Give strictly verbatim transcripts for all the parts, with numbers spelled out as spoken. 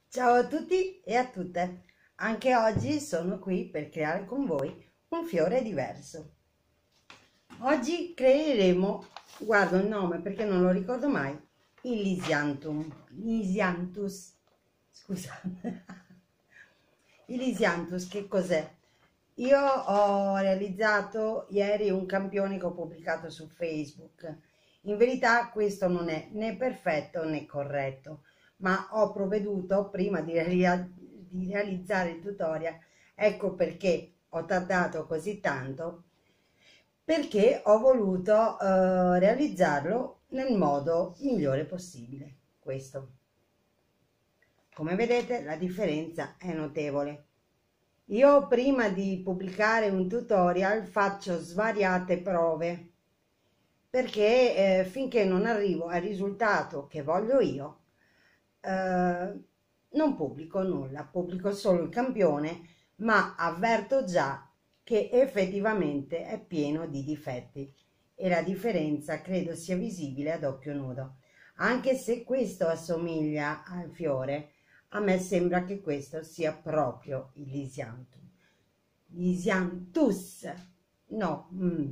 Ciao a tutti e a tutte, anche oggi sono qui per creare con voi un fiore diverso. Oggi creeremo, guardo il nome perché non lo ricordo mai, il Lysianthum, Lysianthus, scusate, il Lysianthus che cos'è? Io ho realizzato ieri un campione che ho pubblicato su Facebook. In verità questo non è né perfetto né corretto, ma ho provveduto prima di, rea- di realizzare il tutorial. Ecco perché ho tardato così tanto, perché ho voluto eh, realizzarlo nel modo migliore possibile. Questo, come vedete, la differenza è notevole. Io prima di pubblicare un tutorial faccio svariate prove perché eh, finché non arrivo al risultato che voglio io eh, non pubblico nulla, pubblico solo il campione, ma avverto già che effettivamente è pieno di difetti e la differenza credo sia visibile ad occhio nudo. Anche se questo assomiglia al fiore, a me sembra che questo sia proprio il Lysianthus. Lysianthus, no, mm.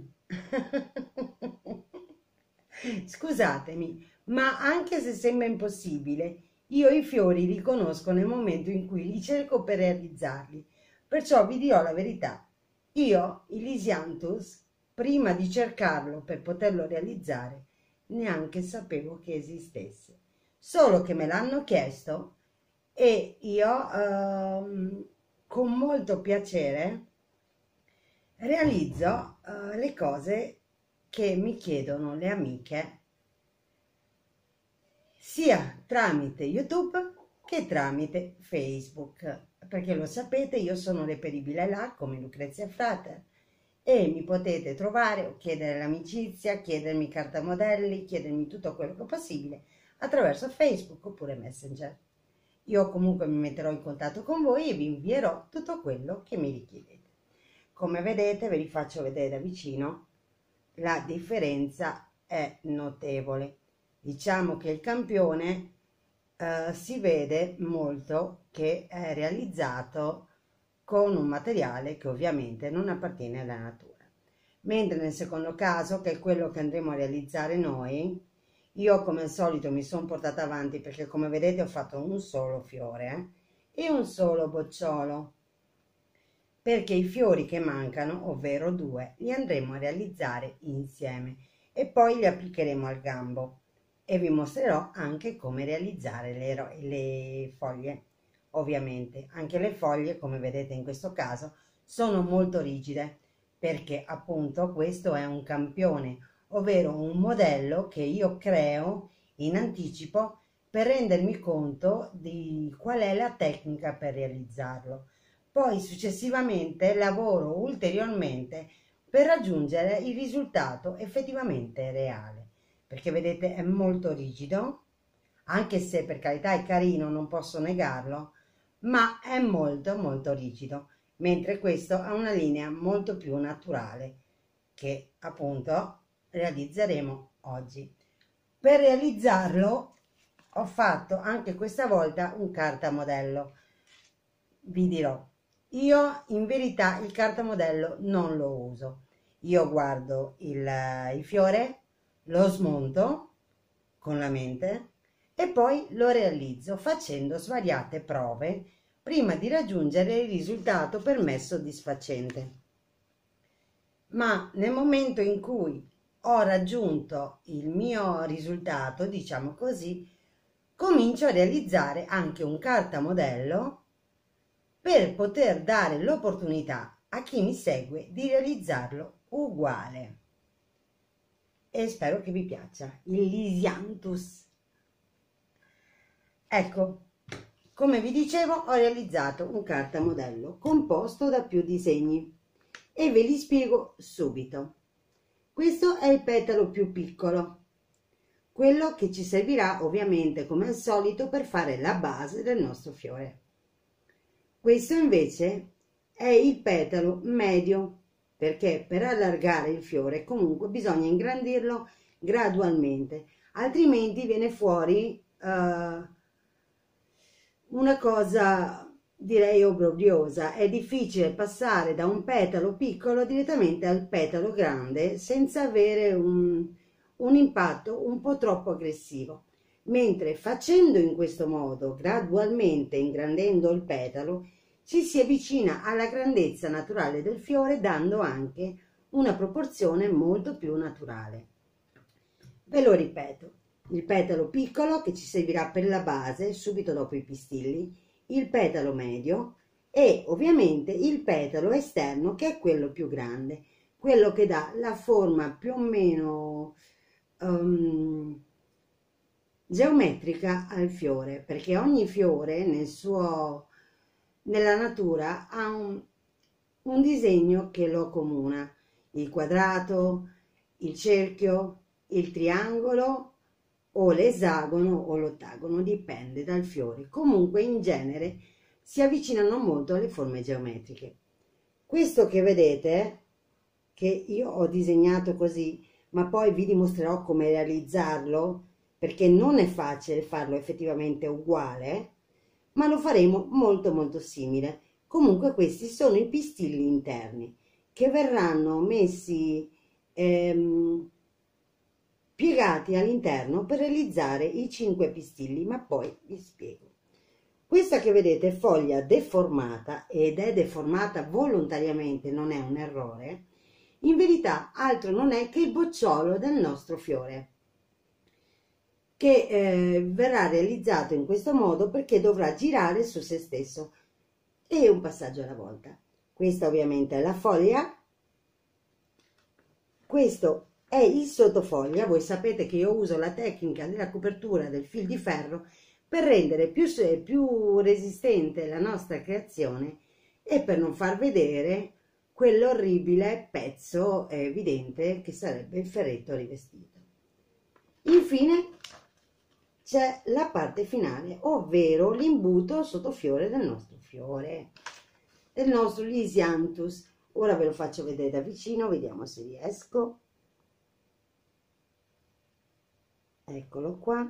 Scusatemi, ma anche se sembra impossibile, io i fiori li conosco nel momento in cui li cerco per realizzarli. Perciò vi dirò la verità. Io, il Lysianthus, prima di cercarlo per poterlo realizzare, neanche sapevo che esistesse. Solo che me l'hanno chiesto e io, ehm, con molto piacere, realizzo eh, le cose che mi chiedono le amiche sia tramite YouTube che tramite Facebook, perché lo sapete, io sono reperibile là come Lucrezia Frater e mi potete trovare o chiedere l'amicizia, chiedermi carta modelli, chiedermi tutto quello che è possibile attraverso Facebook oppure Messenger. Io comunque mi metterò in contatto con voi e vi invierò tutto quello che mi richiedete. Come vedete, ve li faccio vedere da vicino, la differenza è notevole. Diciamo che il campione eh, si vede molto che è realizzato con un materiale che ovviamente non appartiene alla natura. Mentre nel secondo caso, che è quello che andremo a realizzare noi, io come al solito mi sono portata avanti perché come vedete ho fatto un solo fiore eh, e un solo bocciolo, perché i fiori che mancano, ovvero due, li andremo a realizzare insieme e poi li applicheremo al gambo e vi mostrerò anche come realizzare le, le foglie. Ovviamente anche le foglie, come vedete in questo caso, sono molto rigide perché appunto questo è un campione, ovvero un modello che io creo in anticipo per rendermi conto di qual è la tecnica per realizzarlo. Poi successivamente lavoro ulteriormente per raggiungere il risultato effettivamente reale, perché vedete è molto rigido, anche se per carità è carino, non posso negarlo, ma è molto molto rigido, mentre questo ha una linea molto più naturale che appunto realizzeremo oggi. Per realizzarlo ho fatto anche questa volta un cartamodello. Vi dirò, io in verità il cartamodello non lo uso. Io guardo il, il fiore, lo smonto con la mente e poi lo realizzo facendo svariate prove prima di raggiungere il risultato per me soddisfacente. Ma nel momento in cui ho raggiunto il mio risultato, diciamo così, comincio a realizzare anche un cartamodello per poter dare l'opportunità a chi mi segue di realizzarlo uguale. E spero che vi piaccia il Lysianthus. Ecco, come vi dicevo, ho realizzato un cartamodello composto da più disegni e ve li spiego subito. Questo è il petalo più piccolo, quello che ci servirà ovviamente come al solito per fare la base del nostro fiore. Questo invece è il petalo medio, perché per allargare il fiore comunque bisogna ingrandirlo gradualmente, altrimenti viene fuori uh, una cosa direi obbrobriosa. È difficile passare da un petalo piccolo direttamente al petalo grande senza avere un, un impatto un po' troppo aggressivo. Mentre facendo in questo modo, gradualmente ingrandendo il petalo, ci si avvicina alla grandezza naturale del fiore, dando anche una proporzione molto più naturale. Ve lo ripeto: il petalo piccolo che ci servirà per la base subito dopo i pistilli, il petalo medio e ovviamente il petalo esterno, che è quello più grande, quello che dà la forma più o meno um, geometrica al fiore, perché ogni fiore nel suo, nella natura ha un, un disegno che lo accomuna: il quadrato, il cerchio, il triangolo o l'esagono o l'ottagono, dipende dal fiore. Comunque in genere si avvicinano molto alle forme geometriche. Questo che vedete, che io ho disegnato così, ma poi vi dimostrerò come realizzarlo, perché non è facile farlo effettivamente uguale, ma lo faremo molto molto simile. Comunque questi sono i pistilli interni che verranno messi ehm, piegati all'interno per realizzare i cinque pistilli, ma poi vi spiego. Questa che vedete è foglia deformata, ed è deformata volontariamente, non è un errore. In verità altro non è che il bocciolo del nostro fiore, che eh, verrà realizzato in questo modo perché dovrà girare su se stesso, e un passaggio alla volta. Questa ovviamente è la foglia, questo è il sottofoglia. Voi sapete che io uso la tecnica della copertura del fil di ferro per rendere più, più resistente la nostra creazione e per non far vedere quell'orribile pezzo evidente che sarebbe il ferretto rivestito. Infine c'è la parte finale, ovvero l'imbuto sottofiore del nostro fiore, del nostro Lisianthus. Ora ve lo faccio vedere da vicino, vediamo se riesco. Eccolo qua.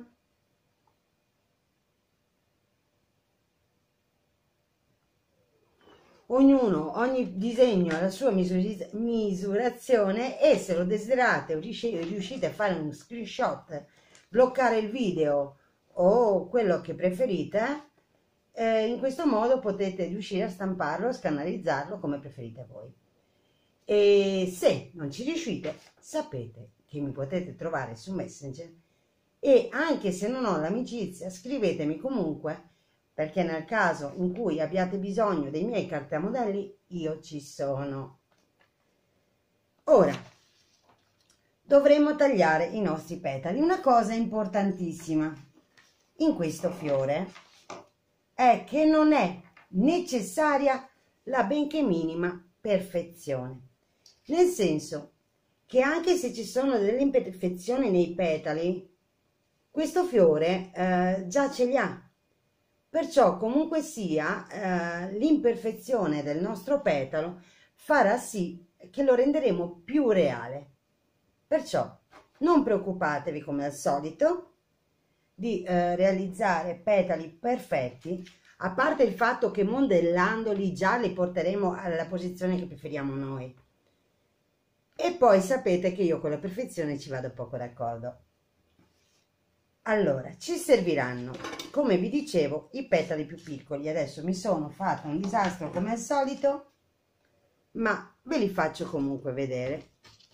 Ognuno, ogni disegno ha la sua misurazione, e se lo desiderate o riuscite a fare un screenshot, bloccare il video o quello che preferite, eh, in questo modo potete riuscire a stamparlo, scannerizzarlo come preferite voi. E se non ci riuscite, sapete che mi potete trovare su Messenger, e anche se non ho l'amicizia, scrivetemi comunque, perché nel caso in cui abbiate bisogno dei miei cartamodelli io ci sono. Ora dovremo tagliare i nostri petali. Una cosa importantissima in questo fiore è che non è necessaria la benché minima perfezione, nel senso che anche se ci sono delle imperfezioni nei petali, questo fiore eh, già ce li ha. Perciò comunque sia eh, l'imperfezione del nostro petalo farà sì che lo renderemo più reale. Perciò non preoccupatevi come al solito di eh, realizzare petali perfetti, a parte il fatto che modellandoli già li porteremo alla posizione che preferiamo noi. E poi sapete che io con la perfezione ci vado poco d'accordo. Allora, ci serviranno, come vi dicevo, i petali più piccoli. Adesso mi sono fatta un disastro come al solito, ma ve li faccio comunque vedere.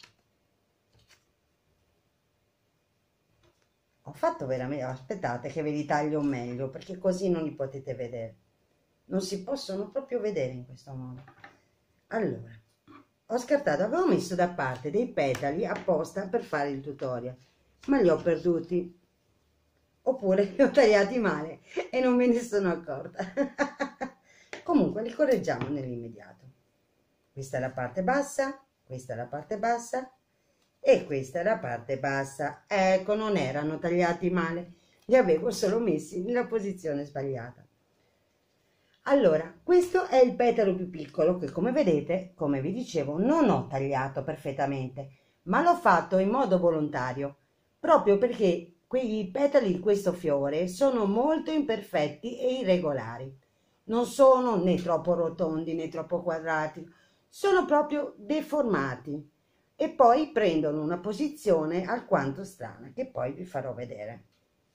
Ho fatto veramente, aspettate che ve li taglio meglio, perché così non li potete vedere. Non si possono proprio vedere in questo modo. Allora, ho scartato, avevo messo da parte dei petali apposta per fare il tutorial, ma li ho perduti. Oppure li ho tagliati male e non me ne sono accorta. Comunque li correggiamo nell'immediato. Questa è la parte bassa, questa è la parte bassa e questa è la parte bassa. Ecco, non erano tagliati male, li avevo solo messi nella posizione sbagliata. Allora, questo è il petalo più piccolo che, come vedete, come vi dicevo, non ho tagliato perfettamente, ma l'ho fatto in modo volontario, proprio perché quei petali di questo fiore sono molto imperfetti e irregolari. Non sono né troppo rotondi né troppo quadrati, sono proprio deformati e poi prendono una posizione alquanto strana che poi vi farò vedere.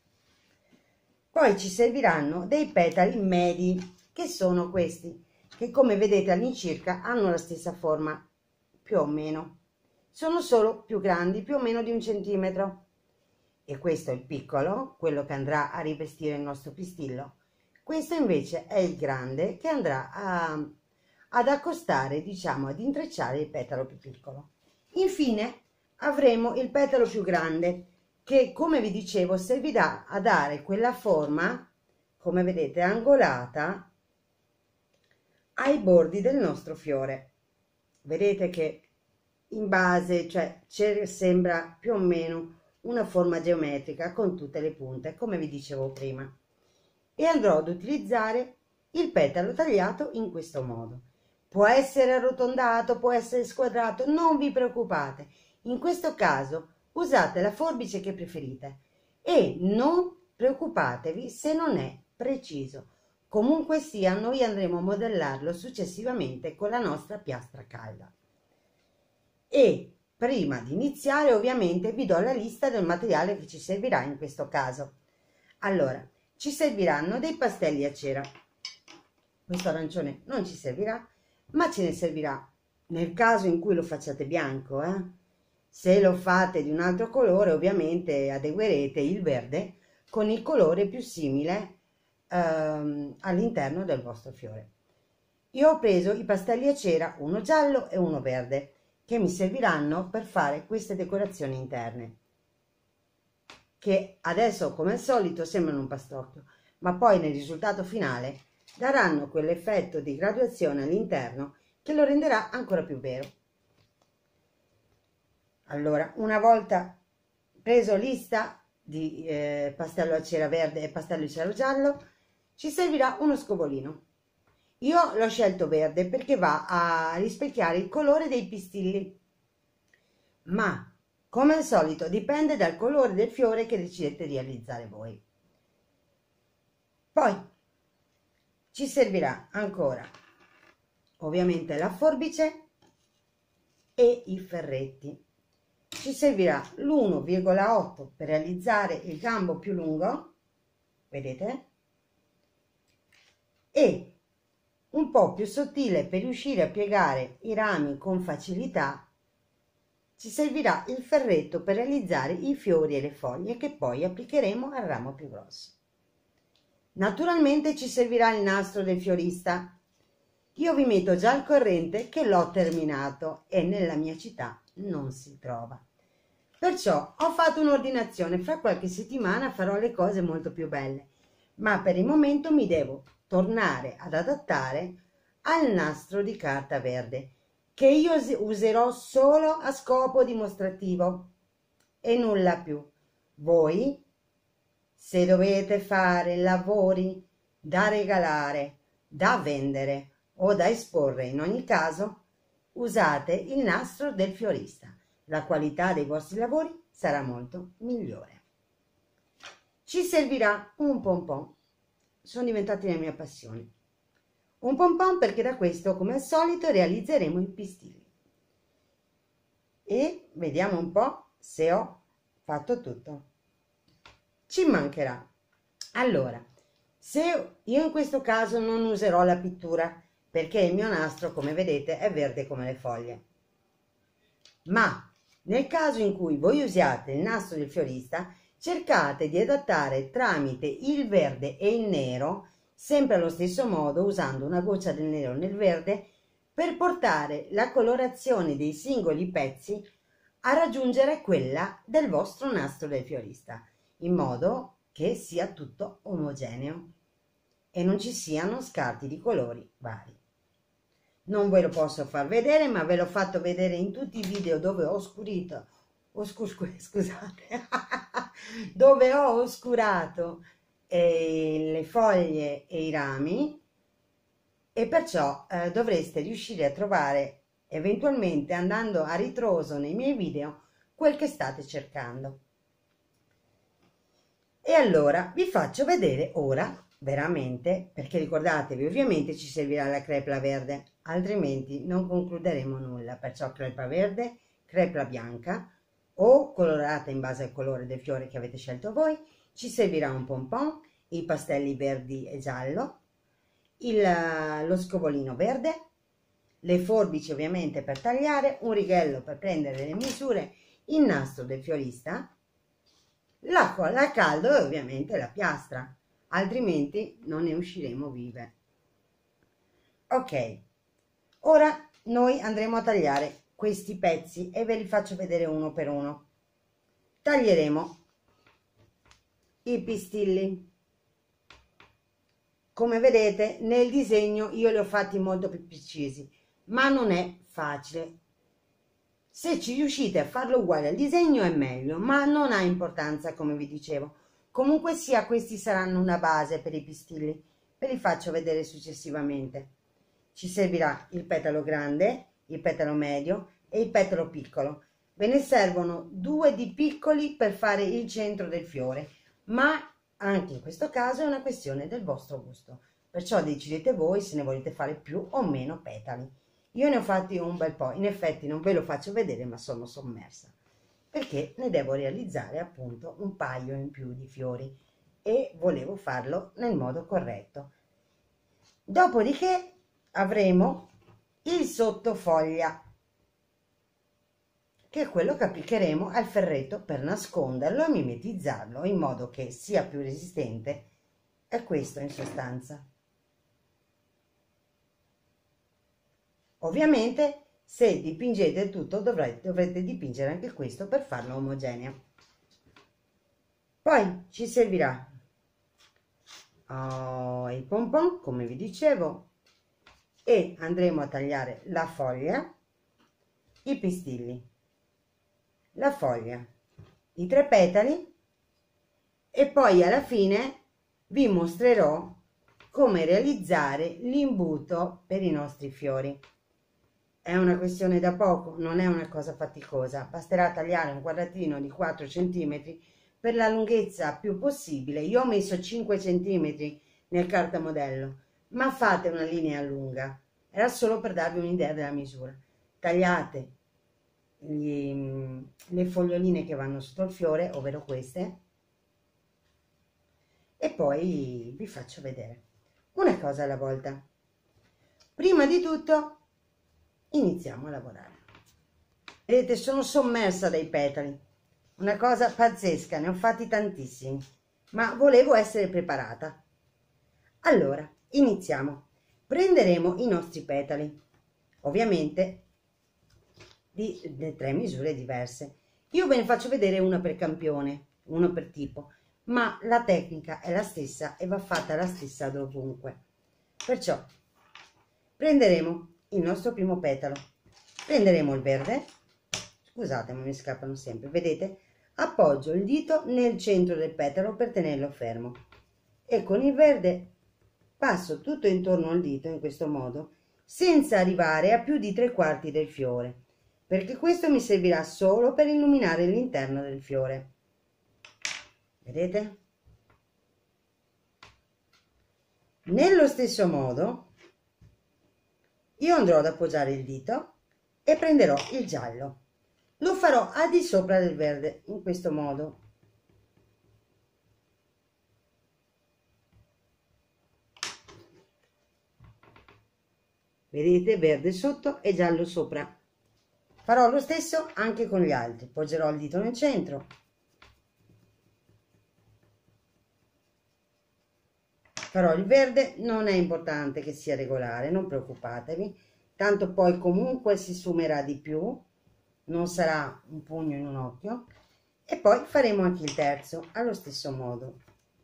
Poi ci serviranno dei petali medi, che sono questi, che come vedete all'incirca hanno la stessa forma, più o meno. Sono solo più grandi, più o meno di un centimetro. E questo è il piccolo, quello che andrà a rivestire il nostro pistillo. Questo invece è il grande, che andrà a, ad accostare, diciamo, ad intrecciare il petalo più piccolo. Infine avremo il petalo più grande, che come vi dicevo servirà a dare quella forma, come vedete, angolata ai bordi del nostro fiore. Vedete che in base, cioè sembra più o meno una forma geometrica con tutte le punte, come vi dicevo prima. E andrò ad utilizzare il petalo tagliato in questo modo. Può essere arrotondato, può essere squadrato, non vi preoccupate. In questo caso usate la forbice che preferite e non preoccupatevi se non è preciso. Comunque sia, noi andremo a modellarlo successivamente con la nostra piastra calda. E prima di iniziare, ovviamente, vi do la lista del materiale che ci servirà in questo caso. Allora, ci serviranno dei pastelli a cera. Questo arancione non ci servirà, ma ce ne servirà nel caso in cui lo facciate bianco, eh? Se lo fate di un altro colore, ovviamente adeguerete il verde con il colore più simile ehm, all'interno del vostro fiore. Io ho preso i pastelli a cera, uno giallo e uno verde, che mi serviranno per fare queste decorazioni interne, che adesso come al solito sembrano un pastrocchio, ma poi nel risultato finale daranno quell'effetto di graduazione all'interno che lo renderà ancora più vero. Allora, una volta preso lista di eh, pastello a cera verde e pastello a cera giallo, ci servirà uno scovolino. Io l'ho scelto verde perché va a rispecchiare il colore dei pistilli, ma come al solito dipende dal colore del fiore che decidete di realizzare voi. Poi ci servirà ancora ovviamente la forbice e i ferretti. Ci servirà l'uno virgola otto per realizzare il gambo più lungo, vedete, e un po' più sottile per riuscire a piegare i rami con facilità. Ci servirà il ferretto per realizzare i fiori e le foglie che poi applicheremo al ramo più grosso. Naturalmente ci servirà il nastro del fiorista. Io vi metto già al corrente che l'ho terminato e nella mia città non si trova. Perciò ho fatto un'ordinazione, fra qualche settimana farò le cose molto più belle, ma per il momento mi devo tornare ad adattare al nastro di carta verde, che io userò solo a scopo dimostrativo e nulla più. Voi, se dovete fare lavori da regalare, da vendere o da esporre, in ogni caso, usate il nastro del fiorista. La qualità dei vostri lavori sarà molto migliore. Ci servirà un pompon. Sono diventati la mia passione. Un pompon perché da questo, come al solito, realizzeremo i pistilli. E vediamo un po' se ho fatto tutto. Ci mancherà. Allora, se io in questo caso non userò la pittura, perché il mio nastro, come vedete, è verde come le foglie. Ma nel caso in cui voi usiate il nastro del fiorista, cercate di adattare tramite il verde e il nero, sempre allo stesso modo, usando una goccia del nero nel verde, per portare la colorazione dei singoli pezzi a raggiungere quella del vostro nastro del fiorista, in modo che sia tutto omogeneo e non ci siano scarti di colori vari. Non ve lo posso far vedere, ma ve l'ho fatto vedere in tutti i video dove ho oscurito, oscur, scusate, dove ho oscurato eh, le foglie e i rami, e perciò eh, dovreste riuscire a trovare, eventualmente andando a ritroso nei miei video, quel che state cercando. E allora vi faccio vedere ora veramente, perché ricordatevi, ovviamente ci servirà la crepla verde, altrimenti non concluderemo nulla. Perciò crepla verde, crepla bianca o colorata in base al colore del fiore che avete scelto voi. Ci servirà un pompon, i pastelli verdi e giallo, il, lo scovolino verde, le forbici ovviamente per tagliare, un righello per prendere le misure, il nastro del fiorista, l'acqua a caldo e ovviamente la piastra, altrimenti non ne usciremo vive. Ok, ora noi andremo a tagliare questi pezzi e ve li faccio vedere uno per uno. Taglieremo i pistilli. Come vedete nel disegno io li ho fatti molto più precisi, ma non è facile. Se ci riuscite a farlo uguale al disegno è meglio, ma non ha importanza, come vi dicevo. Comunque sia, questi saranno una base per i pistilli. Ve li faccio vedere successivamente. Ci servirà il petalo grande, il petalo medio e il petalo piccolo. Ve ne servono due di piccoli per fare il centro del fiore, ma anche in questo caso è una questione del vostro gusto. Perciò decidete voi se ne volete fare più o meno petali. Io ne ho fatti un bel po', in effetti non ve lo faccio vedere, ma sono sommersa, perché ne devo realizzare appunto un paio in più di fiori e volevo farlo nel modo corretto. Dopodiché avremo il sottofoglia, che è quello che applicheremo al ferretto per nasconderlo e mimetizzarlo in modo che sia più resistente. È questo in sostanza. Ovviamente se dipingete tutto dovrete, dovrete dipingere anche questo per farlo omogeneo. Poi ci servirà oh, il pompon, come vi dicevo, e andremo a tagliare la foglia, i pistilli, la foglia, i tre petali e poi alla fine vi mostrerò come realizzare l'imbuto per i nostri fiori. È una questione da poco, non è una cosa faticosa, basterà tagliare un quadratino di quattro centimetri per la lunghezza più possibile. Io ho messo cinque centimetri nel cartamodello, ma fate una linea lunga, era solo per darvi un'idea della misura. Tagliate gli, le foglioline che vanno sotto il fiore, ovvero queste, e poi vi faccio vedere una cosa alla volta. Prima di tutto iniziamo a lavorare. Vedete, sono sommersa dai petali, una cosa pazzesca, ne ho fatti tantissimi, ma volevo essere preparata. Allora iniziamo. Prenderemo i nostri petali, ovviamente di, di tre misure diverse. Io ve ne faccio vedere una per campione, uno per tipo, ma la tecnica è la stessa e va fatta la stessa dovunque. Perciò prenderemo il nostro primo petalo, prenderemo il verde, scusate ma mi scappano sempre, vedete? Appoggio il dito nel centro del petalo per tenerlo fermo e con il verde passo tutto intorno al dito in questo modo, senza arrivare a più di tre quarti del fiore, perché questo mi servirà solo per illuminare l'interno del fiore. Vedete? Nello stesso modo io andrò ad appoggiare il dito e prenderò il giallo. Lo farò al di sopra del verde, in questo modo. Vedete? Verde sotto e giallo sopra. Farò lo stesso anche con gli altri. Poggerò il dito nel centro. Farò il verde, non è importante che sia regolare, non preoccupatevi, tanto poi comunque si sfumerà di più, non sarà un pugno in un occhio. E poi faremo anche il terzo allo stesso modo.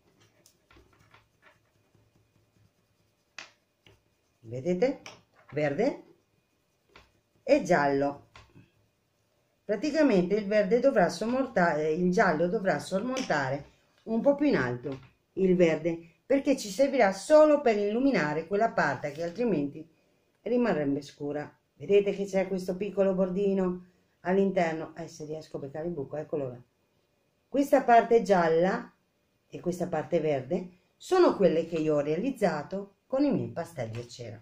Vedete? Verde e giallo. Praticamente il verde dovrà sormontare, il giallo dovrà sormontare un po' più in alto il verde, perché ci servirà solo per illuminare quella parte che altrimenti rimarrebbe scura. Vedete che c'è questo piccolo bordino all'interno? Eh, se riesco a beccare il buco, eccolo là. Questa parte gialla e questa parte verde sono quelle che io ho realizzato con i miei pastelli a cera.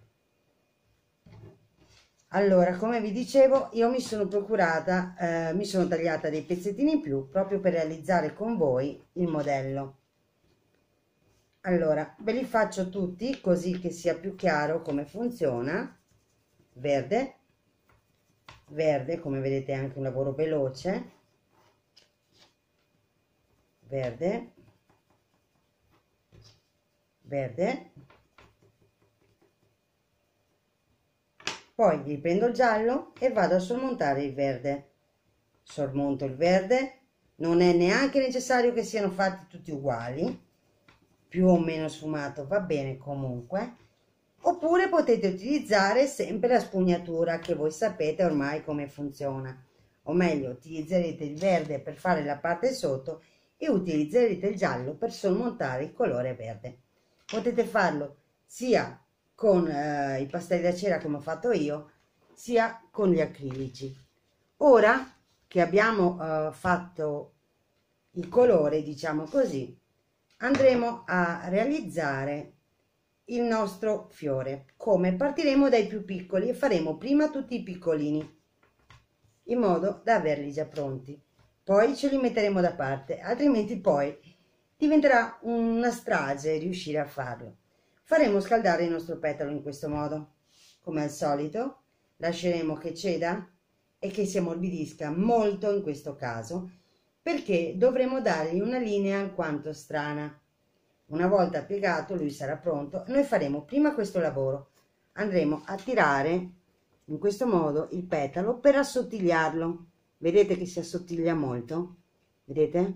Allora, come vi dicevo, io mi sono procurata, eh, mi sono tagliata dei pezzettini in più proprio per realizzare con voi il modello. Allora, ve li faccio tutti così che sia più chiaro come funziona. Verde, verde, come vedete è anche un lavoro veloce. Verde, verde. Poi riprendo il giallo e vado a sormontare il verde. Sormonto il verde, non è neanche necessario che siano fatti tutti uguali, più o meno sfumato va bene comunque, oppure potete utilizzare sempre la spugnatura che voi sapete ormai come funziona, o meglio utilizzerete il verde per fare la parte sotto e utilizzerete il giallo per sormontare il colore verde. Potete farlo sia con eh, i pastelli da cera come ho fatto io, sia con gli acrilici. Ora che abbiamo eh, fatto il colore, diciamo così, andremo a realizzare il nostro fiore. Come? Partiremo dai più piccoli e faremo prima tutti i piccolini, in modo da averli già pronti. Poi ce li metteremo da parte, altrimenti poi diventerà una strage riuscire a farlo. Faremo scaldare il nostro petalo in questo modo, come al solito. Lasceremo che ceda e che si ammorbidisca molto in questo caso, perché dovremo dargli una linea alquanto strana. Una volta piegato lui sarà pronto e noi faremo prima questo lavoro. Andremo a tirare in questo modo il petalo per assottigliarlo. Vedete che si assottiglia molto? Vedete?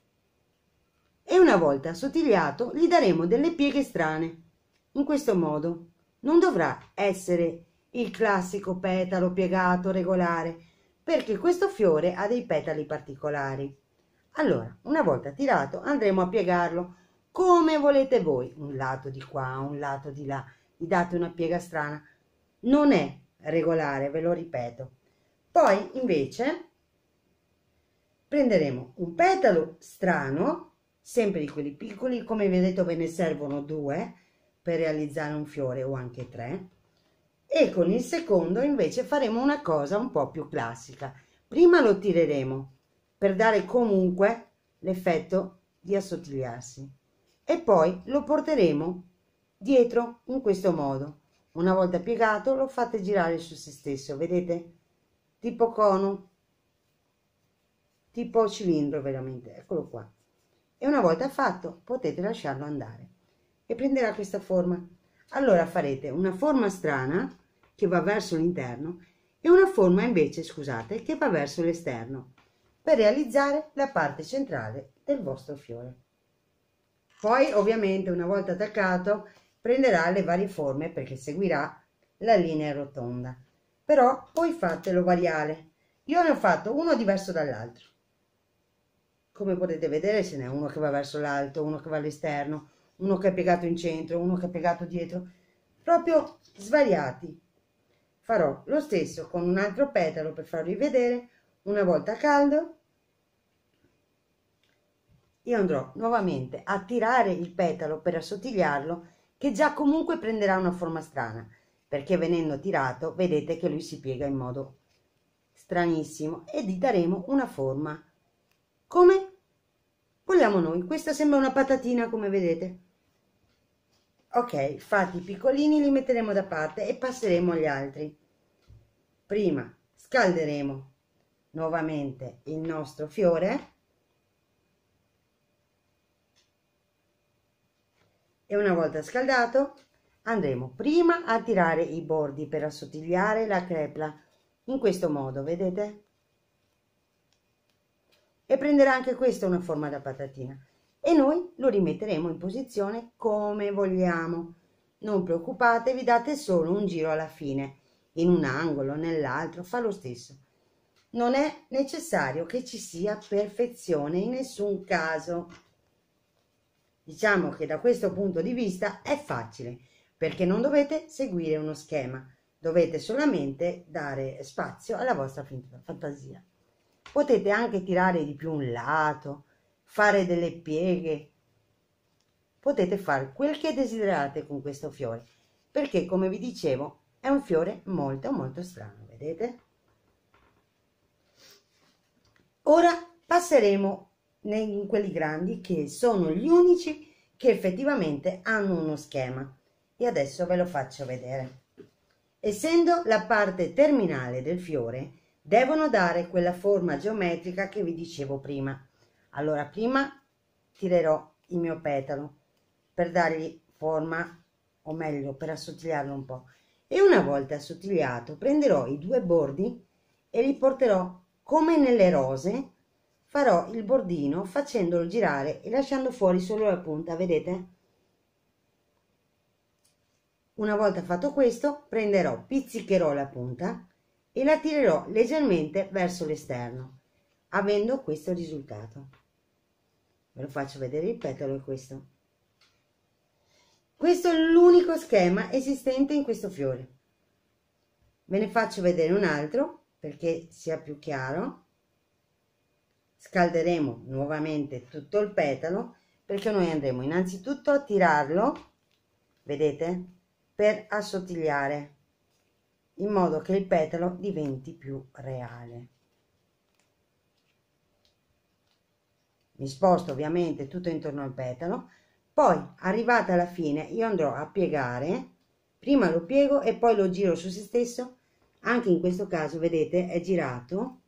E una volta assottigliato gli daremo delle pieghe strane. In questo modo non dovrà essere il classico petalo piegato regolare, perché questo fiore ha dei petali particolari. Allora, una volta tirato andremo a piegarlo come volete voi, un lato di qua, un lato di là, gli date una piega strana, non è regolare, ve lo ripeto. Poi invece prenderemo un petalo strano, sempre di quelli piccoli, come vedete ve ne servono due per realizzare un fiore o anche tre, e con il secondo invece faremo una cosa un po' più classica. Prima lo tireremo per dare comunque l'effetto di assottigliarsi e poi lo porteremo dietro in questo modo. Una volta piegato lo fate girare su se stesso, vedete? Tipo cono, tipo cilindro veramente, eccolo qua. E una volta fatto potete lasciarlo andare e prenderà questa forma. Allora farete una forma strana che va verso l'interno e una forma invece, scusate, che va verso l'esterno per realizzare la parte centrale del vostro fiore. Poi ovviamente una volta attaccato prenderà le varie forme perché seguirà la linea rotonda, però poi fatelo variare. Io ne ho fatto uno diverso dall'altro. Come potete vedere ce n'è uno che va verso l'alto, uno che va all'esterno, uno che è piegato in centro, uno che è piegato dietro, proprio svariati. Farò lo stesso con un altro petalo per farvi vedere. Una volta caldo io andrò nuovamente a tirare il petalo per assottigliarlo, che già comunque prenderà una forma strana, perché venendo tirato vedete che lui si piega in modo stranissimo e gli daremo una forma come vogliamo noi. Questa sembra una patatina, come vedete. Ok, fatti piccolini li metteremo da parte e passeremo agli altri. Prima scalderemo nuovamente il nostro fiore e una volta scaldato andremo prima a tirare i bordi per assottigliare la crepla in questo modo, vedete? E prenderà anche questa una forma da patatina e noi lo rimetteremo in posizione come vogliamo. Non preoccupatevi, date solo un giro alla fine, in un angolo, nell'altro, fa lo stesso. Non è necessario che ci sia perfezione in nessun caso. Diciamo che da questo punto di vista è facile, perché non dovete seguire uno schema, dovete solamente dare spazio alla vostra fantasia. Potete anche tirare di più un lato, fare delle pieghe, potete fare quel che desiderate con questo fiore, perché come vi dicevo è un fiore molto molto strano, vedete? Ora passeremo in quelli grandi, che sono gli unici che effettivamente hanno uno schema, e adesso ve lo faccio vedere. Essendo la parte terminale del fiore, devono dare quella forma geometrica che vi dicevo prima. Allora prima tirerò il mio petalo per dargli forma, o meglio per assottigliarlo un po', e una volta assottigliato prenderò i due bordi e li porterò come nelle rose. Farò il bordino facendolo girare e lasciando fuori solo la punta, vedete? Una volta fatto questo, prenderò, pizzicherò la punta e la tirerò leggermente verso l'esterno, avendo questo risultato. Ve lo faccio vedere, il petalo è questo. Questo è l'unico schema esistente in questo fiore. Ve ne faccio vedere un altro perché sia più chiaro. Scalderemo nuovamente tutto il petalo, perché noi andremo innanzitutto a tirarlo, vedete, per assottigliare, in modo che il petalo diventi più reale. Mi sposto ovviamente tutto intorno al petalo, poi arrivata alla fine io andrò a piegare, prima lo piego e poi lo giro su se stesso. Anche in questo caso vedete è girato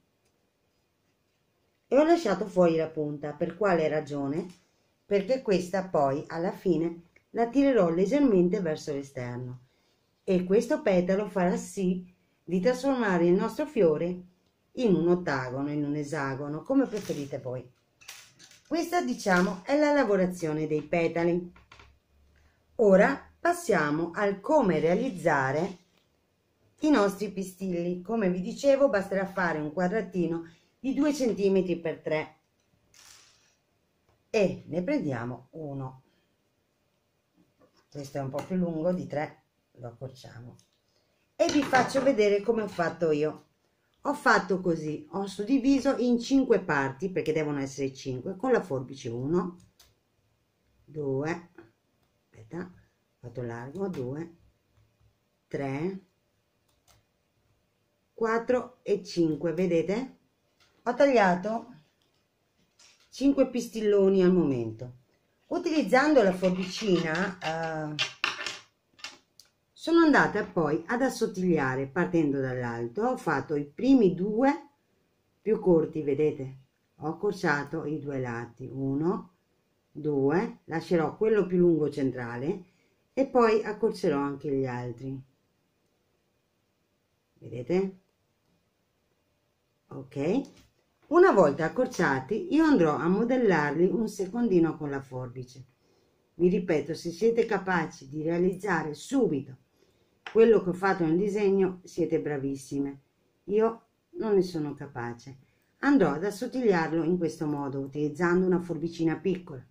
e ho lasciato fuori la punta. Per quale ragione? Perché questa poi alla fine la tirerò leggermente verso l'esterno e questo petalo farà sì di trasformare il nostro fiore in un ottagono, in un esagono, come preferite voi. Questa, diciamo, è la lavorazione dei petali. Ora passiamo al come realizzare i nostri pistilli. Come vi dicevo, basterà fare un quadratino di due centimetri per tre e ne prendiamo uno. Questo è un po' più lungo di tre, lo accorciamo e vi faccio vedere come ho fatto io. Ho fatto così, ho suddiviso in cinque parti, perché devono essere cinque, con la forbice. Uno, due, aspetta, ho fatto largo, due, tre, quattro e cinque, vedete? Ho tagliato cinque pistilloni al momento. Utilizzando la forbicina eh, sono andata poi ad assottigliare partendo dall'alto. Ho fatto i primi due più corti, vedete? Ho accorciato i due lati, uno, due, lascerò quello più lungo centrale e poi accorcerò anche gli altri, vedete? Ok, una volta accorciati io andrò a modellarli un secondino con la forbice. Vi ripeto, se siete capaci di realizzare subito quello che ho fatto nel disegno siete bravissime. Io non ne sono capace. Andrò ad assottigliarlo in questo modo utilizzando una forbicina piccola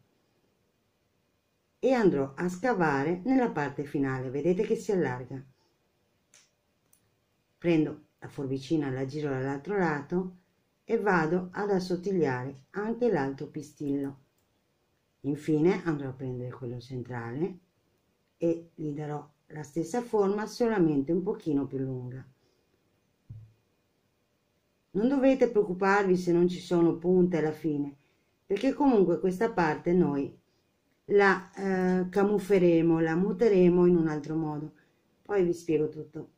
e andrò a scavare nella parte finale, vedete che si allarga. Prendo la forbicina, la giro dall'altro lato e vado ad assottigliare anche l'altro pistillo. Infine andrò a prendere quello centrale e gli darò la stessa forma, solamente un pochino più lunga. Non dovete preoccuparvi se non ci sono punte alla fine, perché comunque questa parte noi la eh, camufferemo, la muteremo in un altro modo. Poi vi spiego tutto.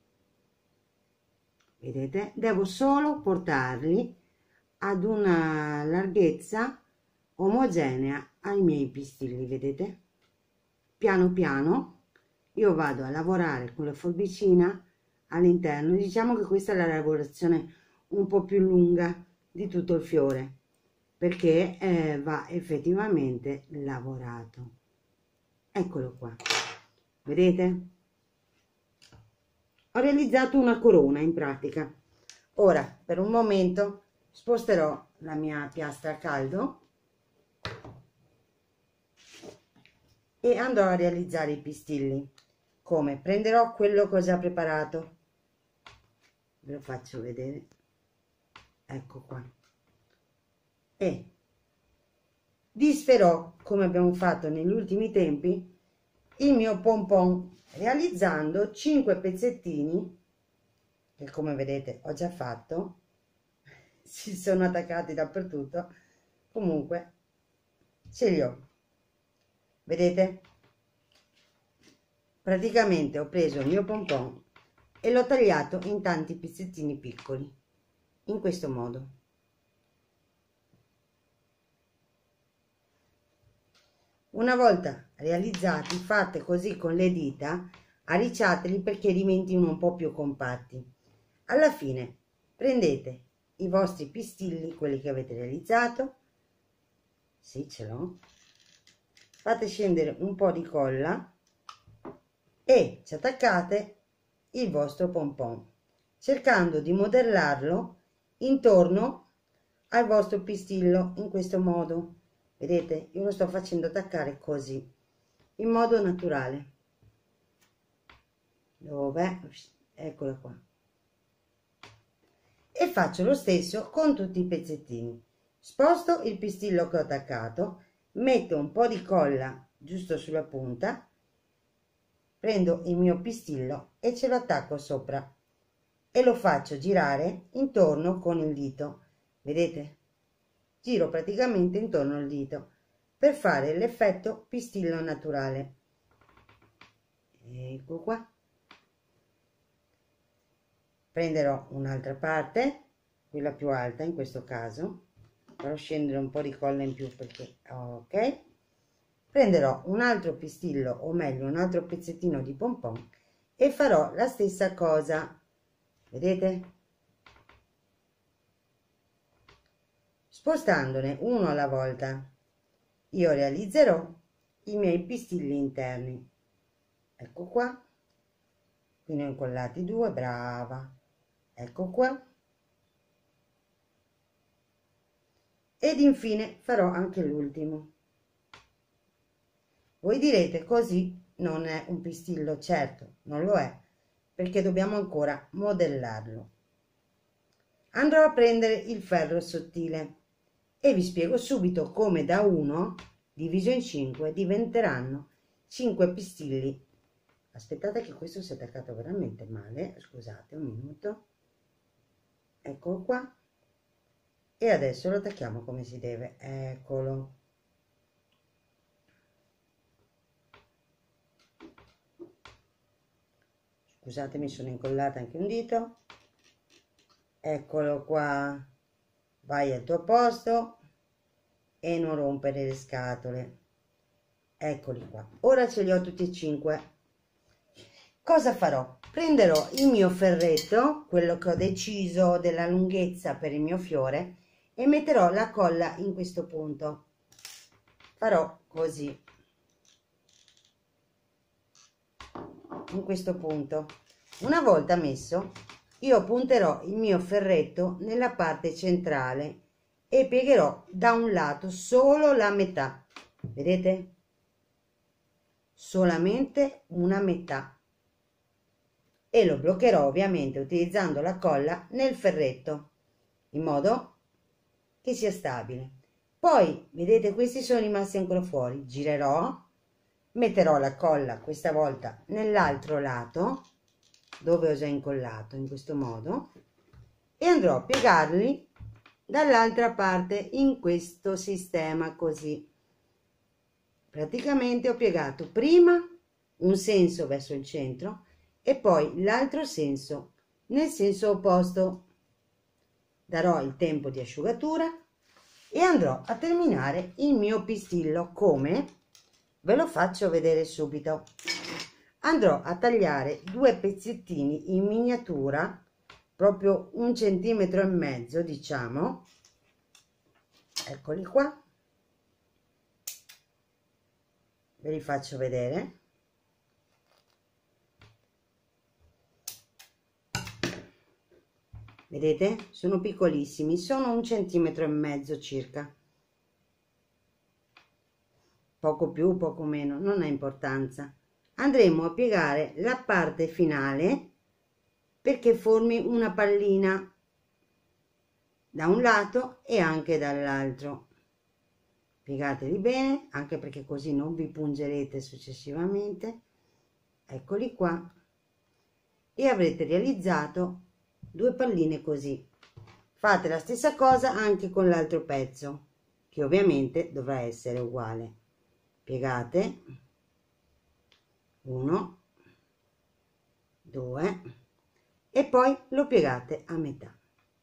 Vedete? Devo solo portarli ad una larghezza omogenea ai miei pistilli, vedete? Piano piano io vado a lavorare con la forbicina all'interno. Diciamo che questa è la lavorazione un po' più lunga di tutto il fiore, perché eh, va effettivamente lavorato. Eccolo qua, vedete? Ho realizzato una corona in pratica. Ora per un momento sposterò la mia piastra a caldo e andrò a realizzare i pistilli. Come? Prenderò quello che ho già preparato, ve lo faccio vedere, ecco qua, e disferò, come abbiamo fatto negli ultimi tempi, il mio pompon realizzando cinque pezzettini che, come vedete, ho già fatto, si sono attaccati dappertutto. Comunque ce li ho, vedete? Praticamente ho preso il mio pompon e l'ho tagliato in tanti pezzettini piccoli, in questo modo. Una volta realizzati, fate così con le dita, arricciateli perché diventino un po' più compatti. Alla fine prendete i vostri pistilli, quelli che avete realizzato, sì, ce l'ho, fate scendere un po' di colla e ci attaccate il vostro pompon, cercando di modellarlo intorno al vostro pistillo in questo modo. Vedete, io lo sto facendo attaccare così, in modo naturale. Dov'è? Eccola qua. E faccio lo stesso con tutti i pezzettini. Sposto il pistillo che ho attaccato, metto un po' di colla giusto sulla punta, prendo il mio pistillo e ce lo attacco sopra e lo faccio girare intorno con il dito. Vedete? Giro praticamente intorno al dito per fare l'effetto pistillo naturale. Ecco qua. Prenderò un'altra parte, quella più alta in questo caso, farò scendere un po' di colla in più perché ok. Prenderò un altro pistillo, o meglio un altro pezzettino di pompon, e farò la stessa cosa. Vedete? Spostandone uno alla volta, io realizzerò i miei pistilli interni. Ecco qua. Qui ne ho incollati due, brava. Ecco qua. Ed infine farò anche l'ultimo. Voi direte, così non è un pistillo. Certo, non lo è, perché dobbiamo ancora modellarlo. Andrò a prendere il ferro sottile e vi spiego subito come da uno diviso in cinque diventeranno cinque pistilli. Aspettate che questo si è attaccato veramente male, scusate un minuto. Eccolo qua. E adesso lo attacchiamo come si deve. Eccolo. Scusate, mi sono incollata anche un dito. Eccolo qua. Vai al tuo posto e non rompere le scatole. Eccoli qua. Ora ce li ho tutti e cinque. Cosa farò? Prenderò il mio ferretto, quello che ho deciso della lunghezza per il mio fiore, e metterò la colla in questo punto. Farò così, in questo punto. Una volta messo, io punterò il mio ferretto nella parte centrale e piegherò da un lato solo la metà. Vedete? Solamente una metà. E lo bloccherò ovviamente utilizzando la colla nel ferretto, in modo che sia stabile. Poi, vedete, questi sono rimasti ancora fuori. Girerò, metterò la colla questa volta nell'altro lato, dove ho già incollato, in questo modo, e andrò a piegarli dall'altra parte in questo sistema così. Praticamente ho piegato prima un senso verso il centro e poi l'altro senso nel senso opposto. Darò il tempo di asciugatura e andrò a terminare il mio pistillo. Come? Ve lo faccio vedere subito. Andrò a tagliare due pezzettini in miniatura, proprio un centimetro e mezzo, diciamo. Eccoli qua. Ve li faccio vedere. Vedete? Sono piccolissimi, sono un centimetro e mezzo circa. Poco più, poco meno, non ha importanza. Andremo a piegare la parte finale perché formi una pallina da un lato e anche dall'altro. piegateli bene, anche perché così non vi pungerete successivamente. Eccoli qua, e avrete realizzato due palline così. Fate la stessa cosa anche con l'altro pezzo, che ovviamente dovrà essere uguale. Piegate uno, due e poi lo piegate a metà.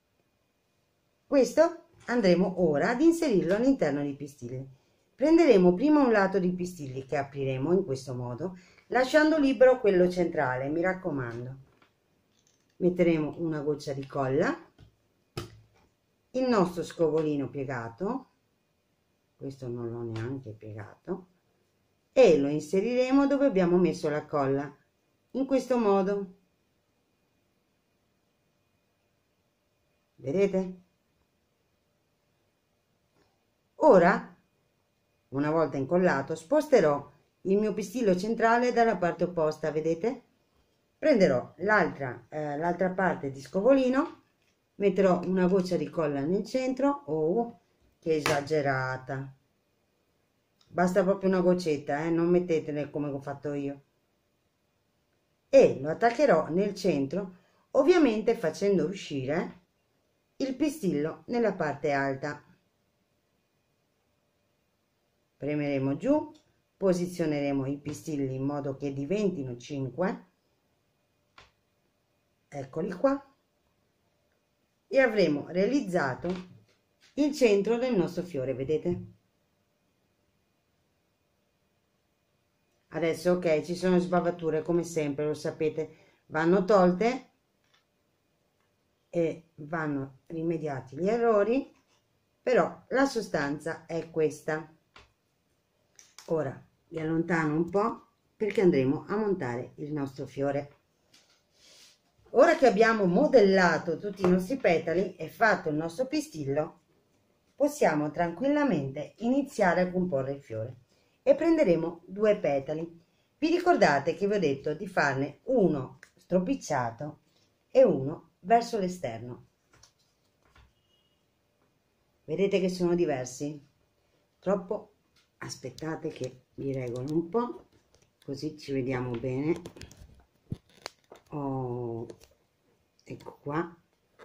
Questo andremo ora ad inserirlo all'interno dei pistilli. Prenderemo prima un lato di pistilli che apriremo in questo modo, lasciando libero quello centrale, mi raccomando. Metteremo una goccia di colla, il nostro scovolino piegato, questo non l'ho neanche piegato, e lo inseriremo dove abbiamo messo la colla, in questo modo. Vedete? Ora, una volta incollato, sposterò il mio pistillo centrale dalla parte opposta, vedete? Prenderò l'altra eh, l'altra parte di scovolino, metterò una goccia di colla nel centro. Oh, che esagerata! Basta proprio una goccetta, eh? Non mettetene come ho fatto io. E lo attaccherò nel centro, ovviamente facendo uscire il pistillo nella parte alta. Premeremo giù, posizioneremo i pistilli in modo che diventino cinque, eccoli qua, e avremo realizzato il centro del nostro fiore, vedete? Adesso ok, ci sono sbavature come sempre, lo sapete, vanno tolte e vanno rimediati gli errori, però la sostanza è questa. Ora vi allontano un po' perché andremo a montare il nostro fiore. Ora che abbiamo modellato tutti i nostri petali e fatto il nostro pistillo, possiamo tranquillamente iniziare a comporre il fiore e prenderemo due petali. Vi ricordate che vi ho detto di farne uno stropicciato e uno verso l'esterno. Vedete che sono diversi? Troppo. Aspettate che vi regolo un po', così ci vediamo bene. Oh, ecco qua.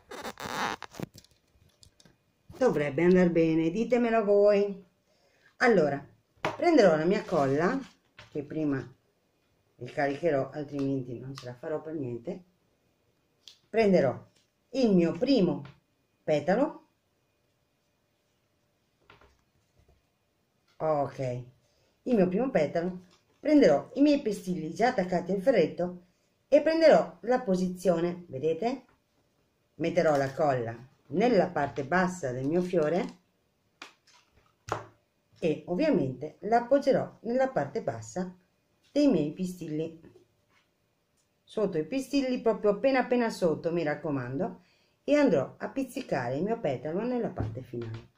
Dovrebbe andare bene, ditemelo voi. Allora, prenderò la mia colla, che prima ricaricherò, altrimenti non ce la farò per niente. Prenderò il mio primo petalo. Ok, il mio primo petalo, prenderò i miei pestilli già attaccati al ferretto e prenderò la posizione, vedete? Metterò la colla nella parte bassa del mio fiore e ovviamente la appoggerò nella parte bassa dei miei pistilli, sotto i pistilli, proprio appena appena sotto, mi raccomando, e andrò a pizzicare il mio petalo nella parte finale.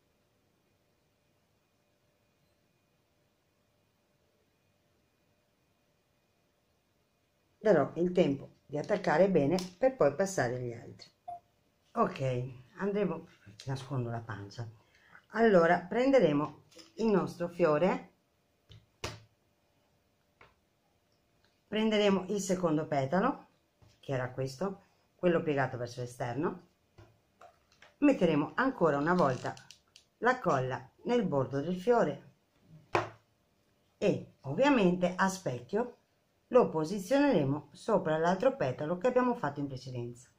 Darò il tempo di attaccare bene per poi passare agli altri. Ok, andremo, nascondo la pancia. Allora prenderemo il nostro fiore, prenderemo il secondo petalo, che era questo, quello piegato verso l'esterno, metteremo ancora una volta la colla nel bordo del fiore e ovviamente a specchio lo posizioneremo sopra l'altro petalo che abbiamo fatto in precedenza.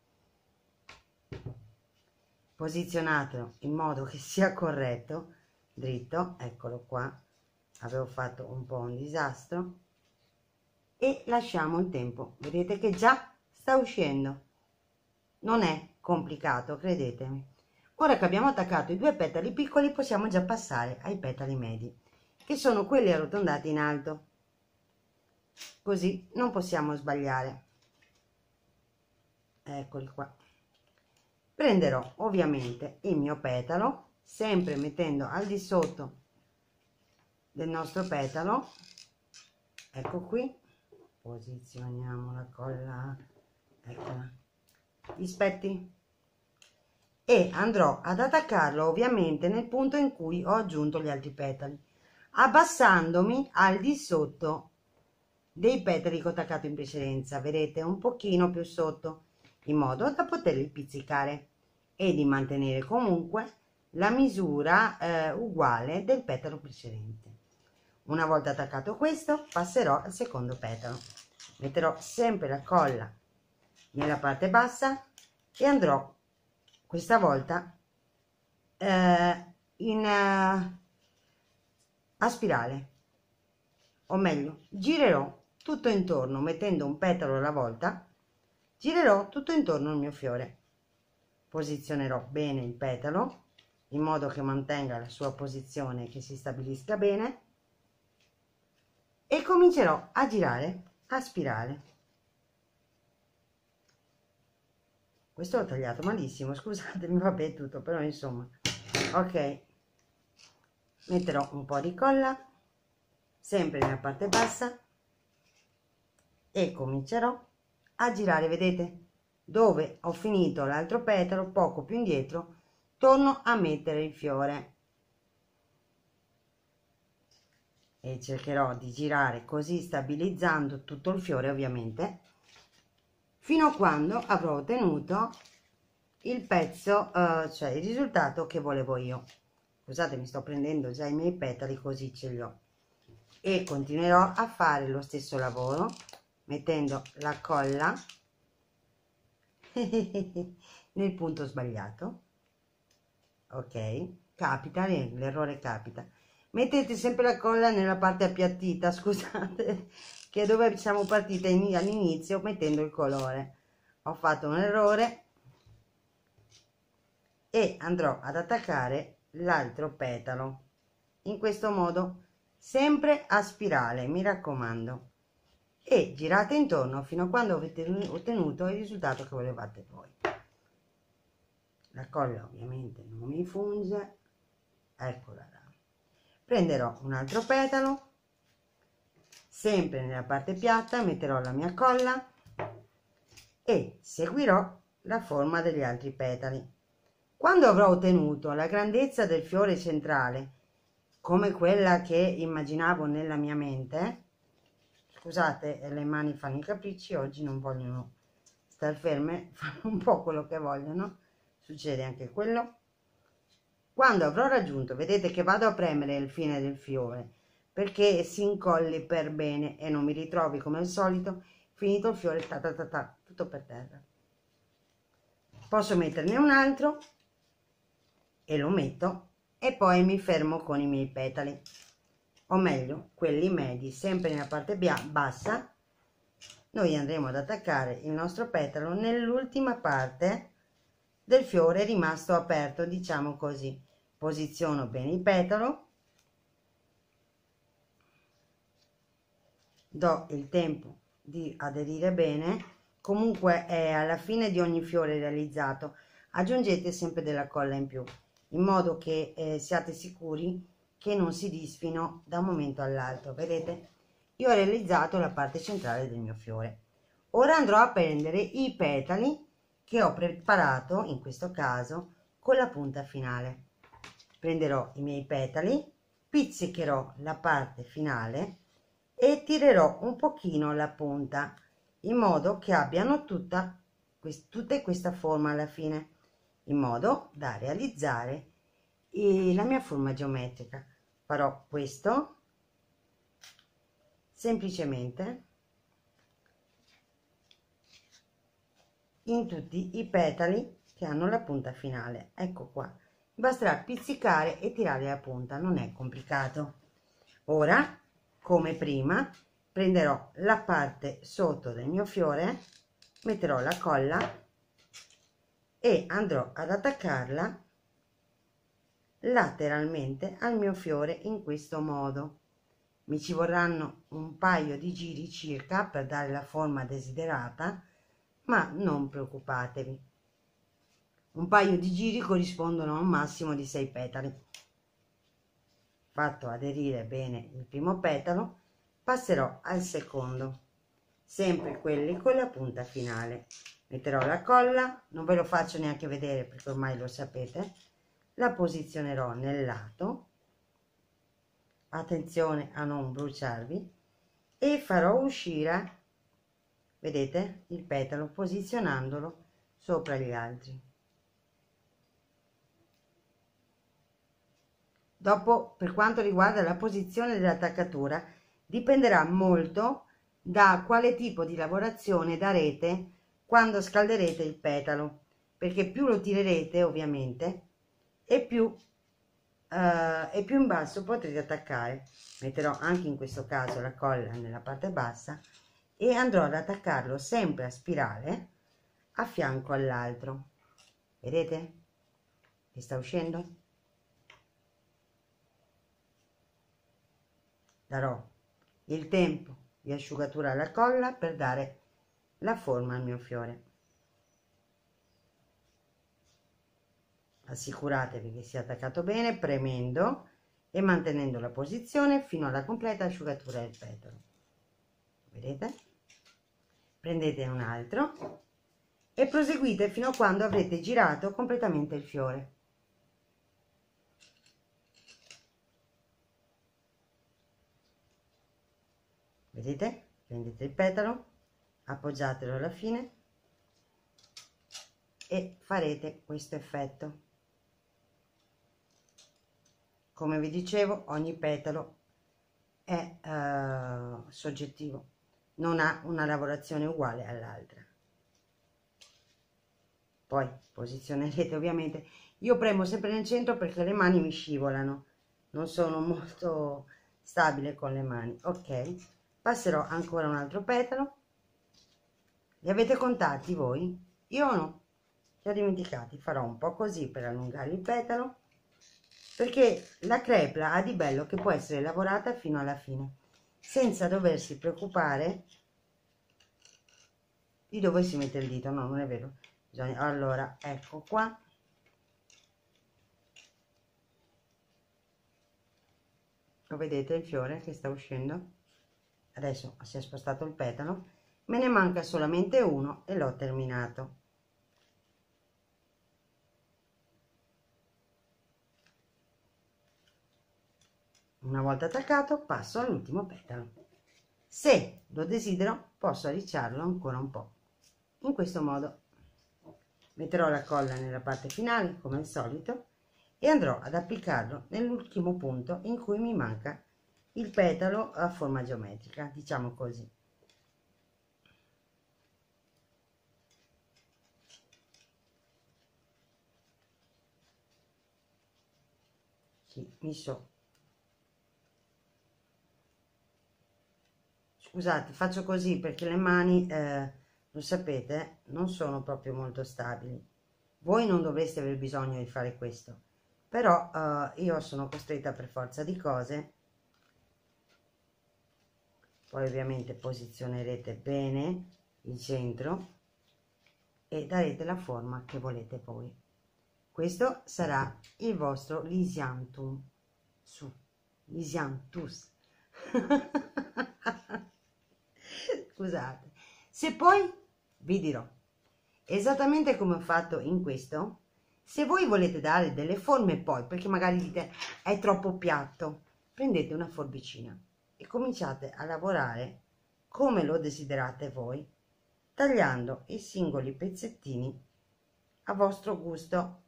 Posizionatelo in modo che sia corretto, dritto, eccolo qua, avevo fatto un po' un disastro, e lasciamo il tempo. Vedete che già sta uscendo, non è complicato, credetemi. Ora che abbiamo attaccato i due petali piccoli, possiamo già passare ai petali medi, che sono quelli arrotondati in alto, così non possiamo sbagliare. Eccoli qua. Prenderò ovviamente il mio petalo, sempre mettendo al di sotto del nostro petalo, ecco qui, posizioniamo la colla, eccola, gli spetti, e andrò ad attaccarlo ovviamente nel punto in cui ho aggiunto gli altri petali, abbassandomi al di sotto dei petali che ho attaccato in precedenza, vedete, un pochino più sotto, in modo da poterli pizzicare e di mantenere comunque la misura eh, uguale del petalo precedente. Una volta attaccato questo, passerò al secondo petalo, metterò sempre la colla nella parte bassa e andrò questa volta eh, in uh, a spirale, o meglio girerò tutto intorno, mettendo un petalo alla volta, girerò tutto intorno al mio fiore, posizionerò bene il petalo in modo che mantenga la sua posizione, che si stabilisca bene, e comincerò a girare a spirale. Questo l'ho tagliato malissimo, scusatemi, vabbè, tutto, però insomma, ok, metterò un po' di colla sempre nella parte bassa e comincerò a girare, vedete, dove ho finito l'altro petalo, poco più indietro, torno a mettere il fiore e cercherò di girare così, stabilizzando tutto il fiore ovviamente, fino a quando avrò ottenuto il pezzo, eh, cioè il risultato che volevo io. Scusate, mi sto prendendo già i miei petali, così ce li ho, e continuerò a fare lo stesso lavoro mettendo la colla nel punto sbagliato. Ok, capita, l'errore capita. Mettete sempre la colla nella parte appiattita, scusate, che è dove siamo partite all'inizio mettendo il colore. Ho fatto un errore e andrò ad attaccare l'altro petalo in questo modo, sempre a spirale, mi raccomando, e girate intorno fino a quando avete ottenuto il risultato che volevate voi. La colla ovviamente non mi funge, eccola là. Prenderò un altro petalo, sempre nella parte piatta metterò la mia colla e seguirò la forma degli altri petali. Quando avrò ottenuto la grandezza del fiore centrale come quella che immaginavo nella mia mente, scusate, le mani fanno i capricci, oggi non vogliono star ferme, fanno un po' quello che vogliono, succede anche quello. Quando avrò raggiunto, vedete che vado a premere il fine del fiore perché si incolli per bene e non mi ritrovi come al solito finito il fiore ta ta ta ta, tutto per terra. Posso metterne un altro e lo metto e poi mi fermo con i miei petali, o meglio quelli medi, sempre nella parte bassa. Noi andremo ad attaccare il nostro petalo nell'ultima parte del fiore rimasto aperto, diciamo così. Posiziono bene il petalo, do il tempo di aderire bene, comunque è alla fine di ogni fiore realizzato aggiungete sempre della colla in più, in modo che eh, siate sicuri che non si disfino da un momento all'altro. Vedete, io ho realizzato la parte centrale del mio fiore. Ora andrò a prendere i petali che ho preparato, in questo caso con la punta finale. Prenderò i miei petali, pizzicherò la parte finale e tirerò un pochino la punta in modo che abbiano tutta, tutta questa forma alla fine, in modo da realizzare la mia forma geometrica. Farò questo semplicemente in tutti i petali che hanno la punta finale. Ecco qua, basterà pizzicare e tirare la punta, non è complicato. Ora, come prima, prenderò la parte sotto del mio fiore, metterò la colla e andrò ad attaccarla lateralmente al mio fiore in questo modo. Mi ci vorranno un paio di giri circa per dare la forma desiderata, ma non preoccupatevi, un paio di giri corrispondono a un massimo di sei petali. Fatto aderire bene il primo petalo, passerò al secondo, sempre quelli con la punta finale. Metterò la colla, non ve lo faccio neanche vedere perché ormai lo sapete, la posizionerò nel lato, attenzione a non bruciarvi, e farò uscire, vedete, il petalo posizionandolo sopra gli altri. Dopo, per quanto riguarda la posizione dell'attaccatura, dipenderà molto da quale tipo di lavorazione darete quando scalderete il petalo, perché più lo tirerete ovviamente e più, eh, e più in basso potrete attaccare. Metterò anche in questo caso la colla nella parte bassa e andrò ad attaccarlo sempre a spirale a fianco all'altro. Vedete che sta uscendo? Darò il tempo di asciugatura alla colla per dare la forma al mio fiore. Assicuratevi che sia attaccato bene premendo e mantenendo la posizione fino alla completa asciugatura del petalo. Vedete? Prendete un altro e proseguite fino a quando avrete girato completamente il fiore. Vedete? Prendete il petalo, appoggiatelo alla fine e farete questo effetto. Come vi dicevo, ogni petalo è uh, soggettivo, non ha una lavorazione uguale all'altra. Poi posizionerete ovviamente, io premo sempre nel centro perché le mani mi scivolano, non sono molto stabile con le mani. Ok, passerò ancora un altro petalo. Li avete contati voi? Io no, li ho dimenticati. Farò un po' così per allungare il petalo, perché la crepla ha di bello che può essere lavorata fino alla fine senza doversi preoccupare di dove si mette il dito. No, non è vero. Bisogna... allora, ecco qua. Lo vedete il fiore che sta uscendo? Adesso si è spostato il petalo, me ne manca solamente uno e l'ho terminato. Una volta attaccato passo all'ultimo petalo. Se lo desidero posso arricciarlo ancora un po'. In questo modo metterò la colla nella parte finale come al solito e andrò ad applicarlo nell'ultimo punto in cui mi manca il petalo a forma geometrica, diciamo così. Sì, mi so. Scusate, faccio così perché le mani, eh, lo sapete, non sono proprio molto stabili. Voi non dovreste aver bisogno di fare questo, però eh, io sono costretta per forza di cose. Poi ovviamente posizionerete bene il centro e darete la forma che volete voi. Questo sarà il vostro lisiantum su lisiantus. Scusate. Se poi vi dirò esattamente come ho fatto in questo, se voi volete dare delle forme poi, perché magari dite è troppo piatto, prendete una forbicina e cominciate a lavorare come lo desiderate voi, tagliando i singoli pezzettini a vostro gusto.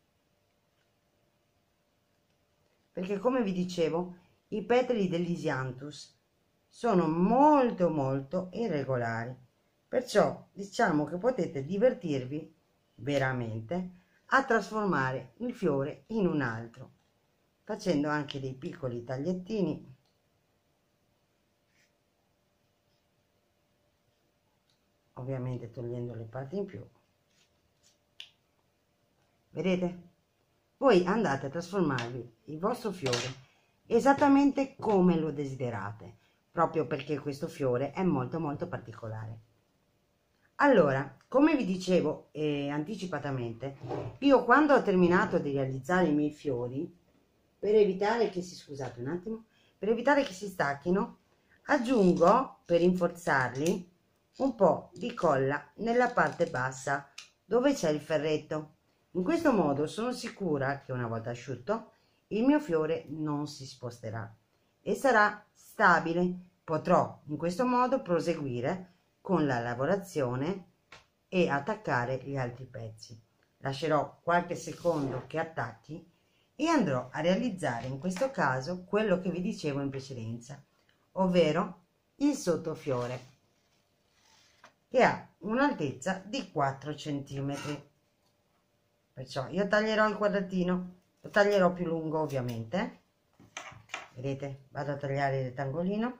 Perché come vi dicevo, i petali dell'Isianthus sono molto molto irregolari, perciò diciamo che potete divertirvi veramente a trasformare il fiore in un altro, facendo anche dei piccoli tagliettini. Ovviamente togliendo le parti in più. Vedete? Voi andate a trasformarvi il vostro fiore esattamente come lo desiderate, proprio perché questo fiore è molto molto particolare. Allora, come vi dicevo eh, anticipatamente, io quando ho terminato di realizzare i miei fiori, per evitare che si, scusate un attimo, per evitare che si stacchino, aggiungo, per rinforzarli, un po' di colla nella parte bassa dove c'è il ferretto. In questo modo sono sicura che una volta asciutto il mio fiore non si sposterà e sarà stabile. Potrò in questo modo proseguire con la lavorazione e attaccare gli altri pezzi. Lascerò qualche secondo che attacchi e andrò a realizzare in questo caso quello che vi dicevo in precedenza, ovvero il sottofiore, che ha un'altezza di quattro centimetri. Perciò io taglierò il quadratino, lo taglierò più lungo ovviamente. Vedete, vado a tagliare il rettangolino.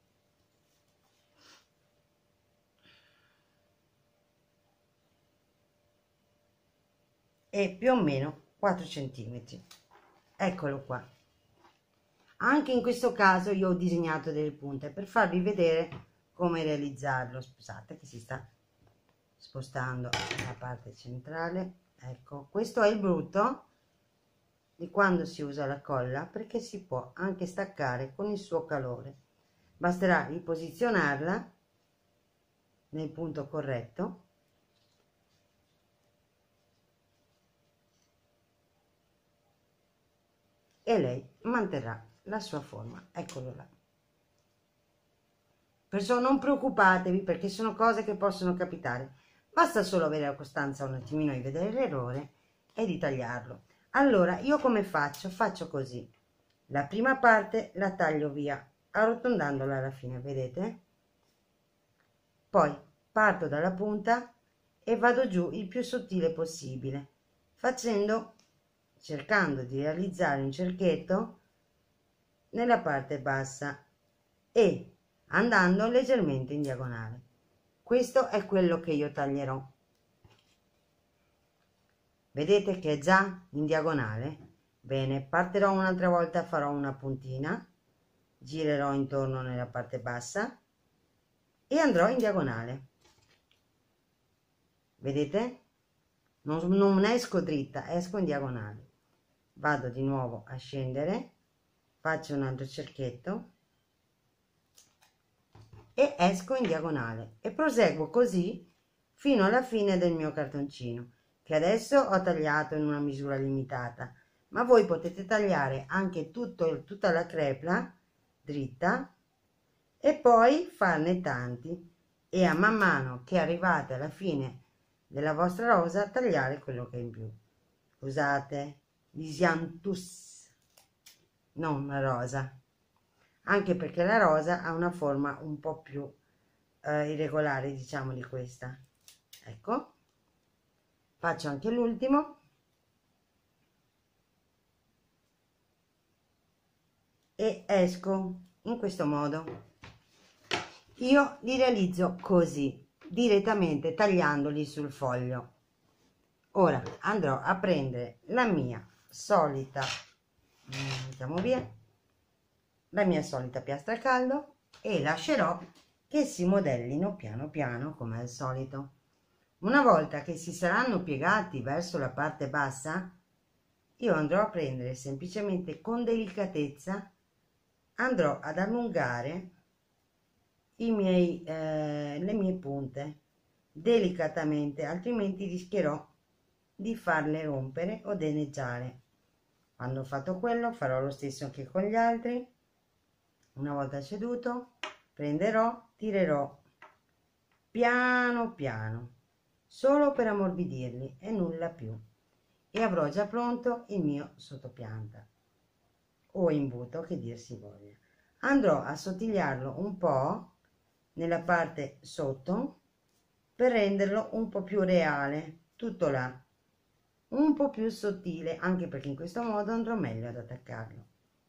E più o meno quattro centimetri. Eccolo qua. Anche in questo caso io ho disegnato delle punte per farvi vedere come realizzarlo. Scusate che si sta spostando nella parte centrale. Ecco, questo è il brutto di quando si usa la colla, perché si può anche staccare con il suo calore. Basterà riposizionarla nel punto corretto e lei manterrà la sua forma. Eccolo là. Perciò non preoccupatevi, perché sono cose che possono capitare. Basta solo avere la costanza un attimino di vedere l'errore e di tagliarlo. Allora, io come faccio? Faccio così. La prima parte la taglio via, arrotondandola alla fine, vedete? Poi parto dalla punta e vado giù il più sottile possibile, facendo, cercando di realizzare un cerchietto nella parte bassa e andando leggermente in diagonale. Questo è quello che io taglierò. Vedete che è già in diagonale? Bene, partirò un'altra volta, farò una puntina, girerò intorno nella parte bassa e andrò in diagonale. Vedete? Non, non esco dritta, esco in diagonale. Vado di nuovo a scendere, faccio un altro cerchietto e esco in diagonale e proseguo così fino alla fine del mio cartoncino, che adesso ho tagliato in una misura limitata, ma voi potete tagliare anche tutto, tutta la crepla dritta e poi farne tanti e a man mano che arrivate alla fine della vostra rosa tagliare quello che è in più. Scusate, l'isianthus, non la rosa, anche perché la rosa ha una forma un po' più eh, irregolare, diciamo, di questa. Ecco, faccio anche l'ultimo e esco in questo modo. Io li realizzo così, direttamente tagliandoli sul foglio. Ora andrò a prendere la mia solita, mettiamo via, la mia solita piastra a caldo e lascerò che si modellino piano piano come al solito. Una volta che si saranno piegati verso la parte bassa, io andrò a prendere semplicemente con delicatezza, andrò ad allungare i miei, eh, le mie punte delicatamente, altrimenti rischierò di farle rompere o danneggiare. Quando ho fatto quello farò lo stesso anche con gli altri. Una volta seduto prenderò, tirerò piano piano solo per ammorbidirli e nulla più, e avrò già pronto il mio sottopianta o imbuto, che dir si voglia. Andrò a sottigliarlo un po' nella parte sotto per renderlo un po' più reale, tutto là, un po' più sottile, anche perché in questo modo andrò meglio ad attaccarlo.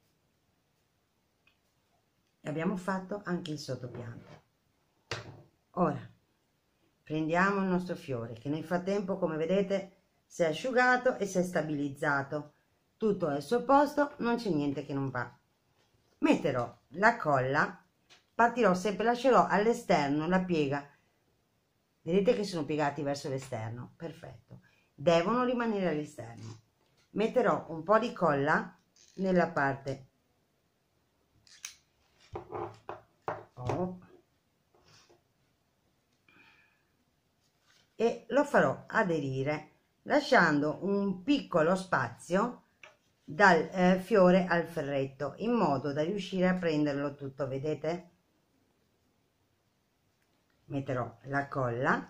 E abbiamo fatto anche il sottopianta. Ora prendiamo il nostro fiore, che nel frattempo, come vedete, si è asciugato e si è stabilizzato, tutto è al suo posto, non c'è niente che non va. Metterò la colla, partirò sempre, lascerò all'esterno la piega, vedete che sono piegati verso l'esterno, perfetto, devono rimanere all'esterno. Metterò un po' di colla nella parte oh. e lo farò aderire lasciando un piccolo spazio dal eh, fiore al ferretto in modo da riuscire a prenderlo tutto. Vedete? Metterò la colla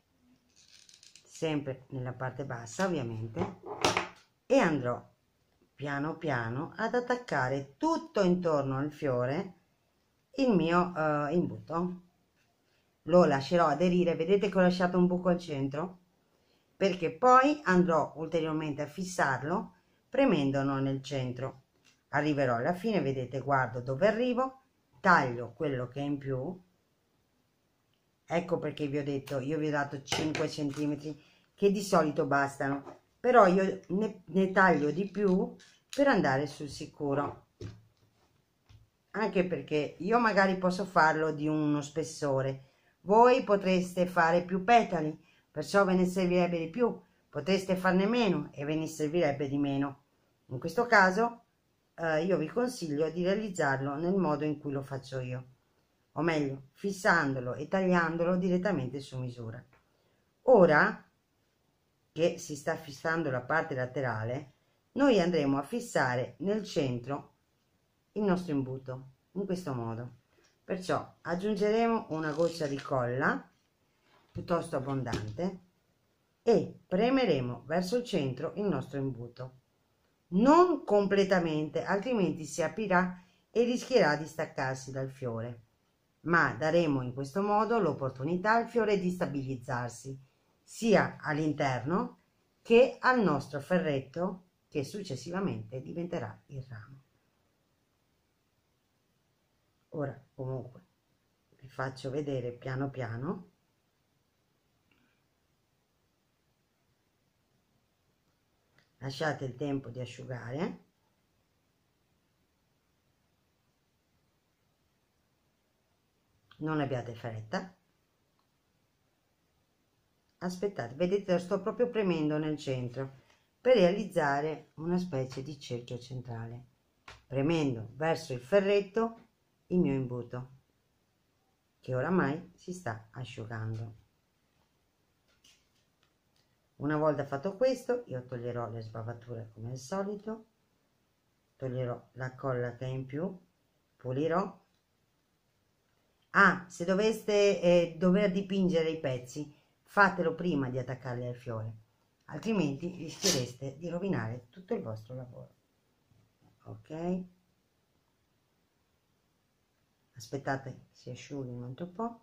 sempre nella parte bassa ovviamente e andrò piano piano ad attaccare tutto intorno al fiore il mio eh, imbuto. Lo lascerò aderire, vedete che ho lasciato un buco al centro, perché poi andrò ulteriormente a fissarlo premendolo nel centro. Arriverò alla fine, vedete, guardo dove arrivo, taglio quello che è in più. Ecco perché vi ho detto, io vi ho dato cinque centimetri che di solito bastano, però io ne, ne taglio di più per andare sul sicuro, anche perché io magari posso farlo di uno spessore, voi potreste fare più petali, perciò ve ne servirebbe di più, potreste farne meno e ve ne servirebbe di meno. In questo caso eh, io vi consiglio di realizzarlo nel modo in cui lo faccio io, o meglio fissandolo e tagliandolo direttamente su misura. Ora che si sta fissando la parte laterale, noi andremo a fissare nel centro il nostro imbuto in questo modo. Perciò aggiungeremo una goccia di colla piuttosto abbondante e premeremo verso il centro il nostro imbuto, non completamente, altrimenti si aprirà e rischierà di staccarsi dal fiore, ma daremo in questo modo l'opportunità al fiore di stabilizzarsi sia all'interno che al nostro ferretto, che successivamente diventerà il ramo. Ora comunque vi faccio vedere piano piano. Lasciate il tempo di asciugare. Non abbiate fretta. Aspettate, vedete, lo sto proprio premendo nel centro per realizzare una specie di cerchio centrale, premendo verso il ferretto il mio imbuto che oramai si sta asciugando. Una volta fatto questo, io toglierò le sbavature come al solito, toglierò la colla che è in più, pulirò. Ah, se doveste eh, dover dipingere i pezzi, fatelo prima di attaccarli al fiore, altrimenti rischiereste di rovinare tutto il vostro lavoro. Ok? Aspettate che si asciughi un altro po'.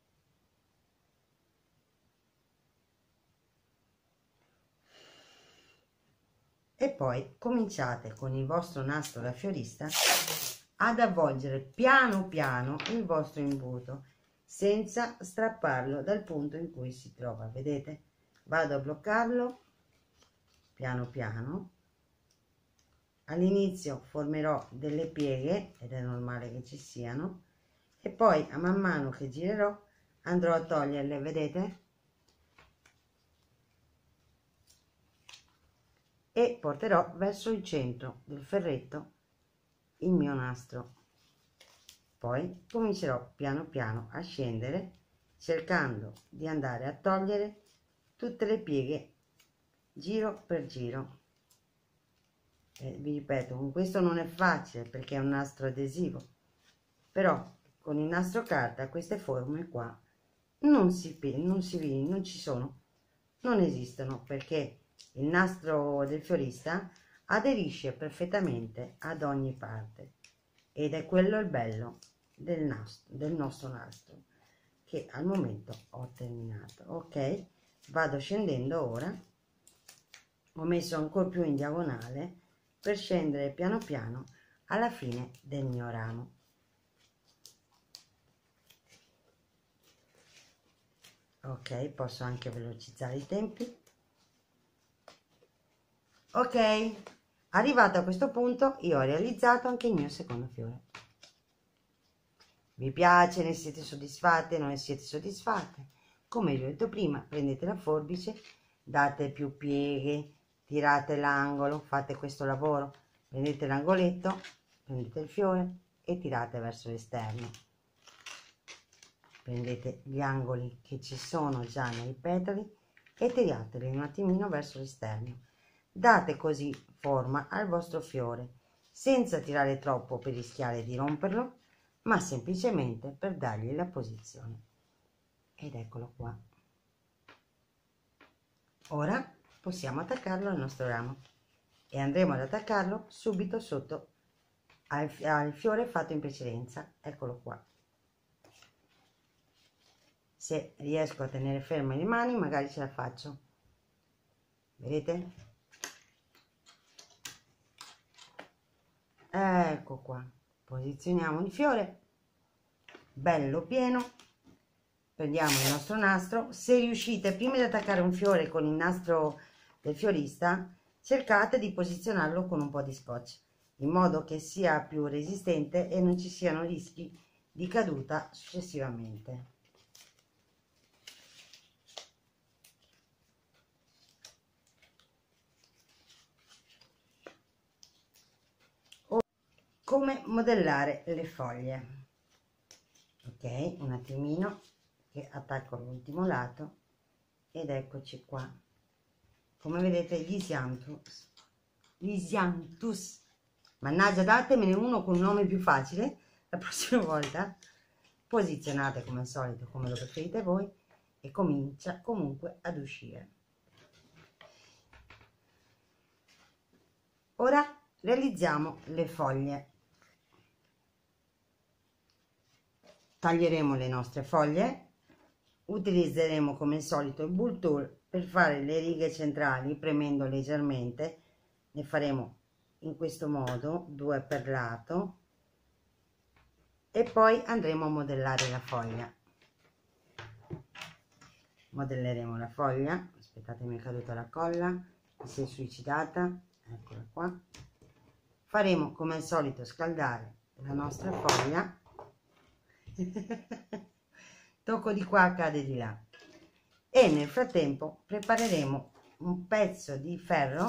E poi cominciate con il vostro nastro da fiorista ad avvolgere piano piano il vostro imbuto senza strapparlo dal punto in cui si trova. Vedete? Vado a bloccarlo piano piano. All'inizio formerò delle pieghe, ed è normale che ci siano, e poi a man mano che girerò andrò a toglierle, vedete? E porterò verso il centro del ferretto il mio nastro. Poi comincerò piano piano a scendere cercando di andare a togliere tutte le pieghe giro per giro. Eh, vi ripeto, con questo non è facile perché è un nastro adesivo, però con il nastro carta queste forme qua non si, non si non ci sono, non esistono, perché il nastro del fiorista aderisce perfettamente ad ogni parte ed è quello il bello del nastro, del nostro nastro, che al momento ho terminato. Ok, vado scendendo ora, ho messo ancora più in diagonale per scendere piano piano alla fine del mio ramo. Ok, posso anche velocizzare i tempi. Ok, arrivato a questo punto io ho realizzato anche il mio secondo fiore. Vi piace? Ne siete soddisfatte? Non ne siete soddisfatte? Come vi ho detto prima, prendete la forbice, date più pieghe, tirate l'angolo, fate questo lavoro, prendete l'angoletto, prendete il fiore e tirate verso l'esterno. prendete gli angoli che ci sono già nei petali e tiriateli un attimino verso l'esterno. Date così forma al vostro fiore senza tirare troppo per rischiare di romperlo, ma semplicemente per dargli la posizione. Ed eccolo qua. Ora possiamo attaccarlo al nostro ramo e andremo ad attaccarlo subito sotto al, al fiore fatto in precedenza. Eccolo qua. Se riesco a tenere ferme le mani magari ce la faccio, vedete? Ecco qua, posizioniamo il fiore bello pieno, prendiamo il nostro nastro. Se riuscite, prima di attaccare un fiore con il nastro del fiorista, cercate di posizionarlo con un po' di scotch in modo che sia più resistente e non ci siano rischi di caduta successivamente. Come modellare le foglie. Ok, un attimino che attacco l'ultimo lato ed eccoci qua. Come vedete gli isianthus, gli isianthus, mannaggia, datemene uno con un nome più facile la prossima volta. Posizionate come al solito come lo preferite voi e comincia comunque ad uscire. Ora realizziamo le foglie. Taglieremo le nostre foglie, utilizzeremo come al solito il bull tool per fare le righe centrali premendo leggermente. Ne faremo in questo modo, due per lato, e poi andremo a modellare la foglia. Modelleremo la foglia. Aspettate, mi è caduta la colla, mi si è suicidata, eccola qua. Faremo come al solito scaldare la nostra foglia. Tocco di qua, cade di là, e nel frattempo prepareremo un pezzo di ferro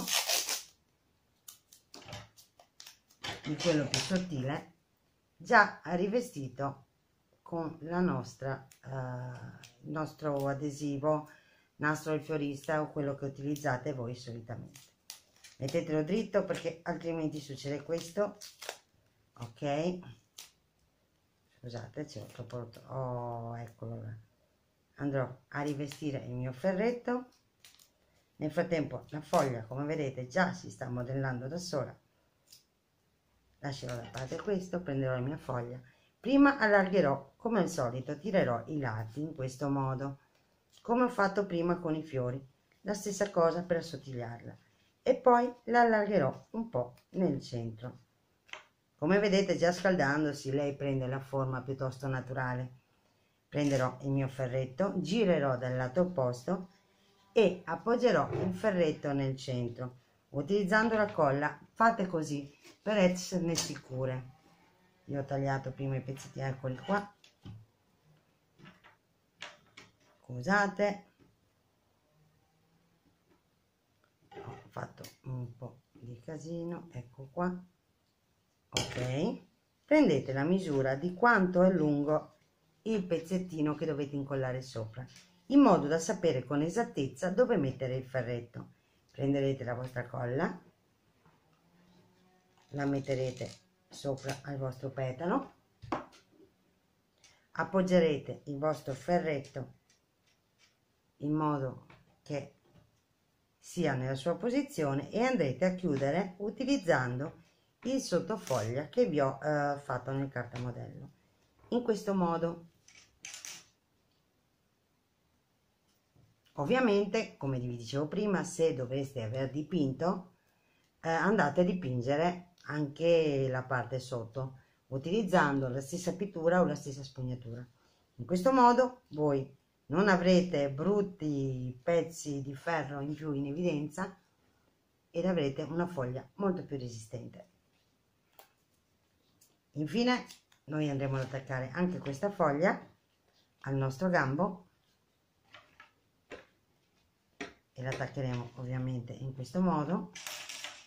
di quello più sottile già rivestito con la nostra eh, il nostro adesivo, nastro del fiorista o quello che utilizzate voi solitamente. Mettetelo dritto perché altrimenti succede questo. Ok, scusate, c'è troppo, oh, eccolo là. Andrò a rivestire il mio ferretto. Nel frattempo la foglia, come vedete, già si sta modellando da sola. Lascerò da parte questo, prenderò la mia foglia. Prima allargherò, come al solito, tirerò i lati in questo modo, come ho fatto prima con i fiori, la stessa cosa per assottigliarla, e poi la allargherò un po' nel centro. Come vedete, già scaldandosi, lei prende la forma piuttosto naturale. Prenderò il mio ferretto, girerò dal lato opposto e appoggerò il ferretto nel centro. Utilizzando la colla, fate così per esserne sicure. Io ho tagliato prima i pezzetti, eccoli qua. Scusate, ho fatto un po' di casino, ecco qua. Ok, prendete la misura di quanto è lungo il pezzettino che dovete incollare sopra, in modo da sapere con esattezza dove mettere il ferretto. Prenderete la vostra colla, la metterete sopra al vostro petalo, appoggerete il vostro ferretto in modo che sia nella sua posizione e andrete a chiudere utilizzando il sottofoglia che vi ho eh, fatto nel cartamodello. In questo modo, ovviamente, come vi dicevo prima, se dovreste aver dipinto, eh, andate a dipingere anche la parte sotto utilizzando la stessa pittura o la stessa spugnatura. In questo modo voi non avrete brutti pezzi di ferro in più in evidenza ed avrete una foglia molto più resistente. Infine noi andremo ad attaccare anche questa foglia al nostro gambo e l'attaccheremo ovviamente in questo modo.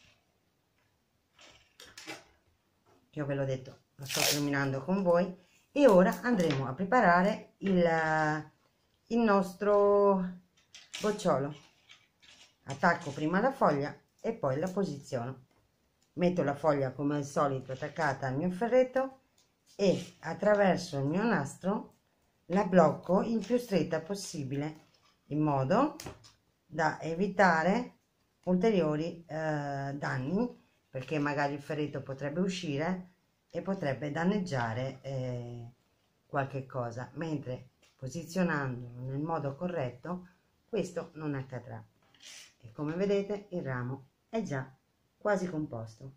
Io ve l'ho detto, lo sto terminando con voi, E ora andremo a preparare il, il nostro bocciolo. Attacco prima la foglia e poi la posiziono. Metto la foglia come al solito attaccata al mio ferretto e attraverso il mio nastro la blocco il più stretta possibile, in modo da evitare ulteriori eh, danni, perché magari il ferretto potrebbe uscire e potrebbe danneggiare eh, qualche cosa, mentre posizionandolo nel modo corretto questo non accadrà. E come vedete il ramo è già quasi composto.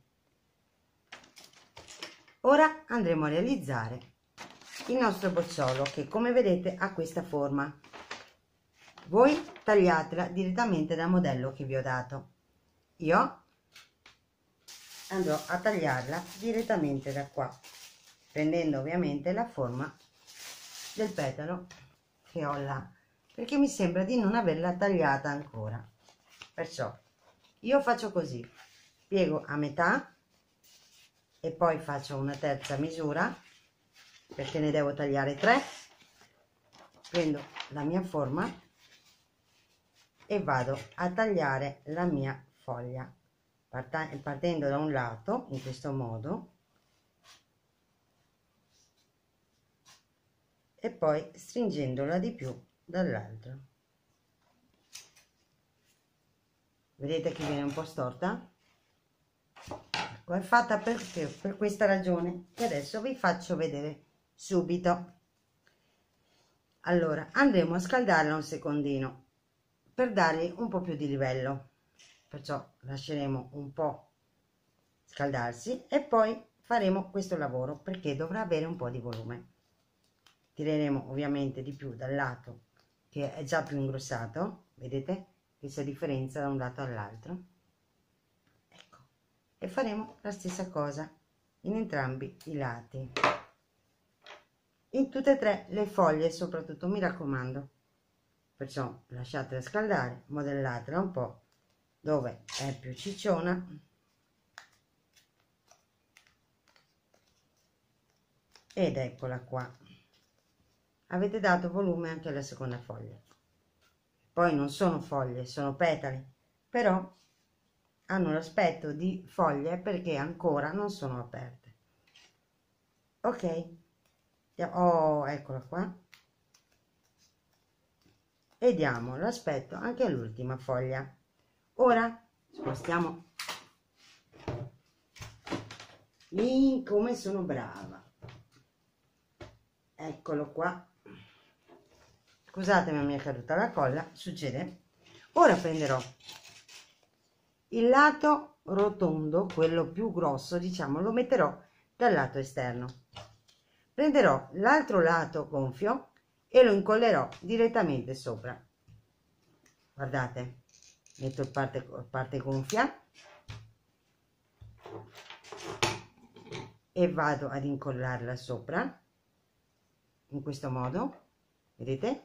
Ora andremo a realizzare il nostro bocciolo, che come vedete ha questa forma. Voi tagliatela direttamente dal modello che vi ho dato. Io andrò a tagliarla direttamente da qua, prendendo ovviamente la forma del petalo che ho là, perché mi sembra di non averla tagliata ancora. Perciò io faccio così: piego a metà e poi faccio una terza misura, perché ne devo tagliare tre. Prendo la mia forma e vado a tagliare la mia foglia, partendo da un lato in questo modo e poi stringendola di più dall'altro. Vedete che viene un po' storta? Ecco, è fatta perché, per questa ragione, che adesso vi faccio vedere subito. Allora andremo a scaldarla un secondino per dargli un po' più di livello, perciò lasceremo un po' scaldarsi e poi faremo questo lavoro, perché dovrà avere un po' di volume. Tireremo ovviamente di più dal lato che è già più ingrossato, vedete questa differenza da un lato all'altro, ecco, e faremo la stessa cosa in entrambi i lati, in tutte e tre le foglie, soprattutto mi raccomando. Perciò lasciatela scaldare, modellatela un po' dove è più cicciona ed eccola qua. Avete dato volume anche alla seconda foglia. Poi non sono foglie, sono petali, però hanno l'aspetto di foglie perché ancora non sono aperte. Ok, oh, eccola qua. E diamo l'aspetto anche all'ultima foglia. Ora spostiamo lì, come sono brava. Eccolo qua. Scusatemi, mi è caduta la colla, succede. Ora prenderò il lato rotondo, quello più grosso, diciamo, lo metterò dal lato esterno. Prenderò l'altro lato gonfio e lo incollerò direttamente sopra. Guardate, metto il parte, parte gonfia e vado ad incollarla sopra in questo modo, vedete,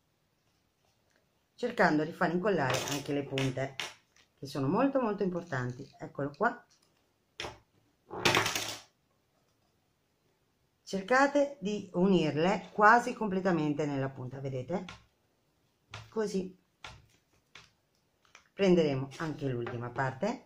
cercando di far incollare anche le punte, che sono molto molto importanti. Eccolo qua. Cercate di unirle quasi completamente nella punta, vedete? Così prenderemo anche l'ultima parte,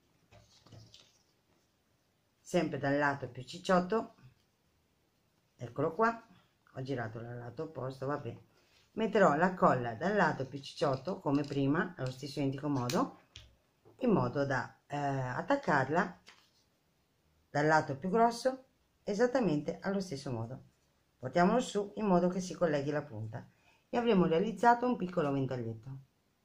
sempre dal lato più cicciotto. Eccolo qua, ho girato dal lato opposto, va bene. Metterò la colla dal lato più cicciotto come prima, allo stesso identico modo, in modo da eh, attaccarla dal lato più grosso esattamente allo stesso modo. Portiamolo su in modo che si colleghi la punta e avremo realizzato un piccolo ventaglietto.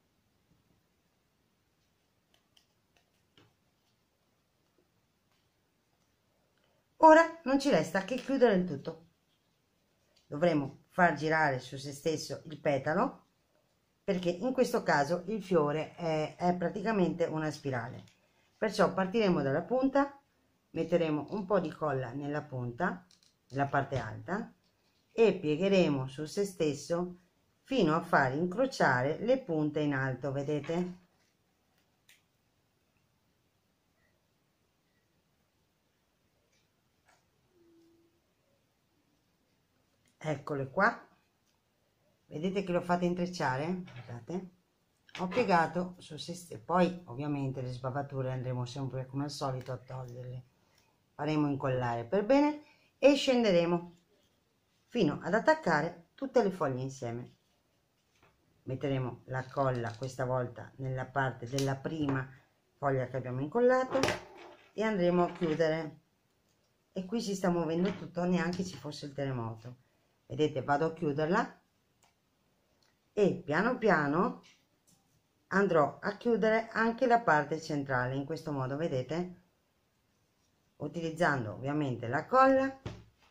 Ora non ci resta che chiudere il tutto. Dovremo far girare su se stesso il petalo, perché in questo caso il fiore è, è praticamente una spirale. Perciò partiremo dalla punta, metteremo un po' di colla nella punta, nella parte alta, e piegheremo su se stesso fino a far incrociare le punte in alto, vedete? Eccole qua, vedete che l'ho fatta intrecciare? Guardate, ho piegato su se stesso. Poi ovviamente le sbavature andremo sempre come al solito a toglierle, faremo incollare per bene e scenderemo fino ad attaccare tutte le foglie insieme. Metteremo la colla questa volta nella parte della prima foglia che abbiamo incollato e andremo a chiudere. E qui si sta muovendo tutto, neanche ci fosse il terremoto. Vedete, vado a chiuderla e piano piano andrò a chiudere anche la parte centrale in questo modo, vedete, utilizzando ovviamente la colla.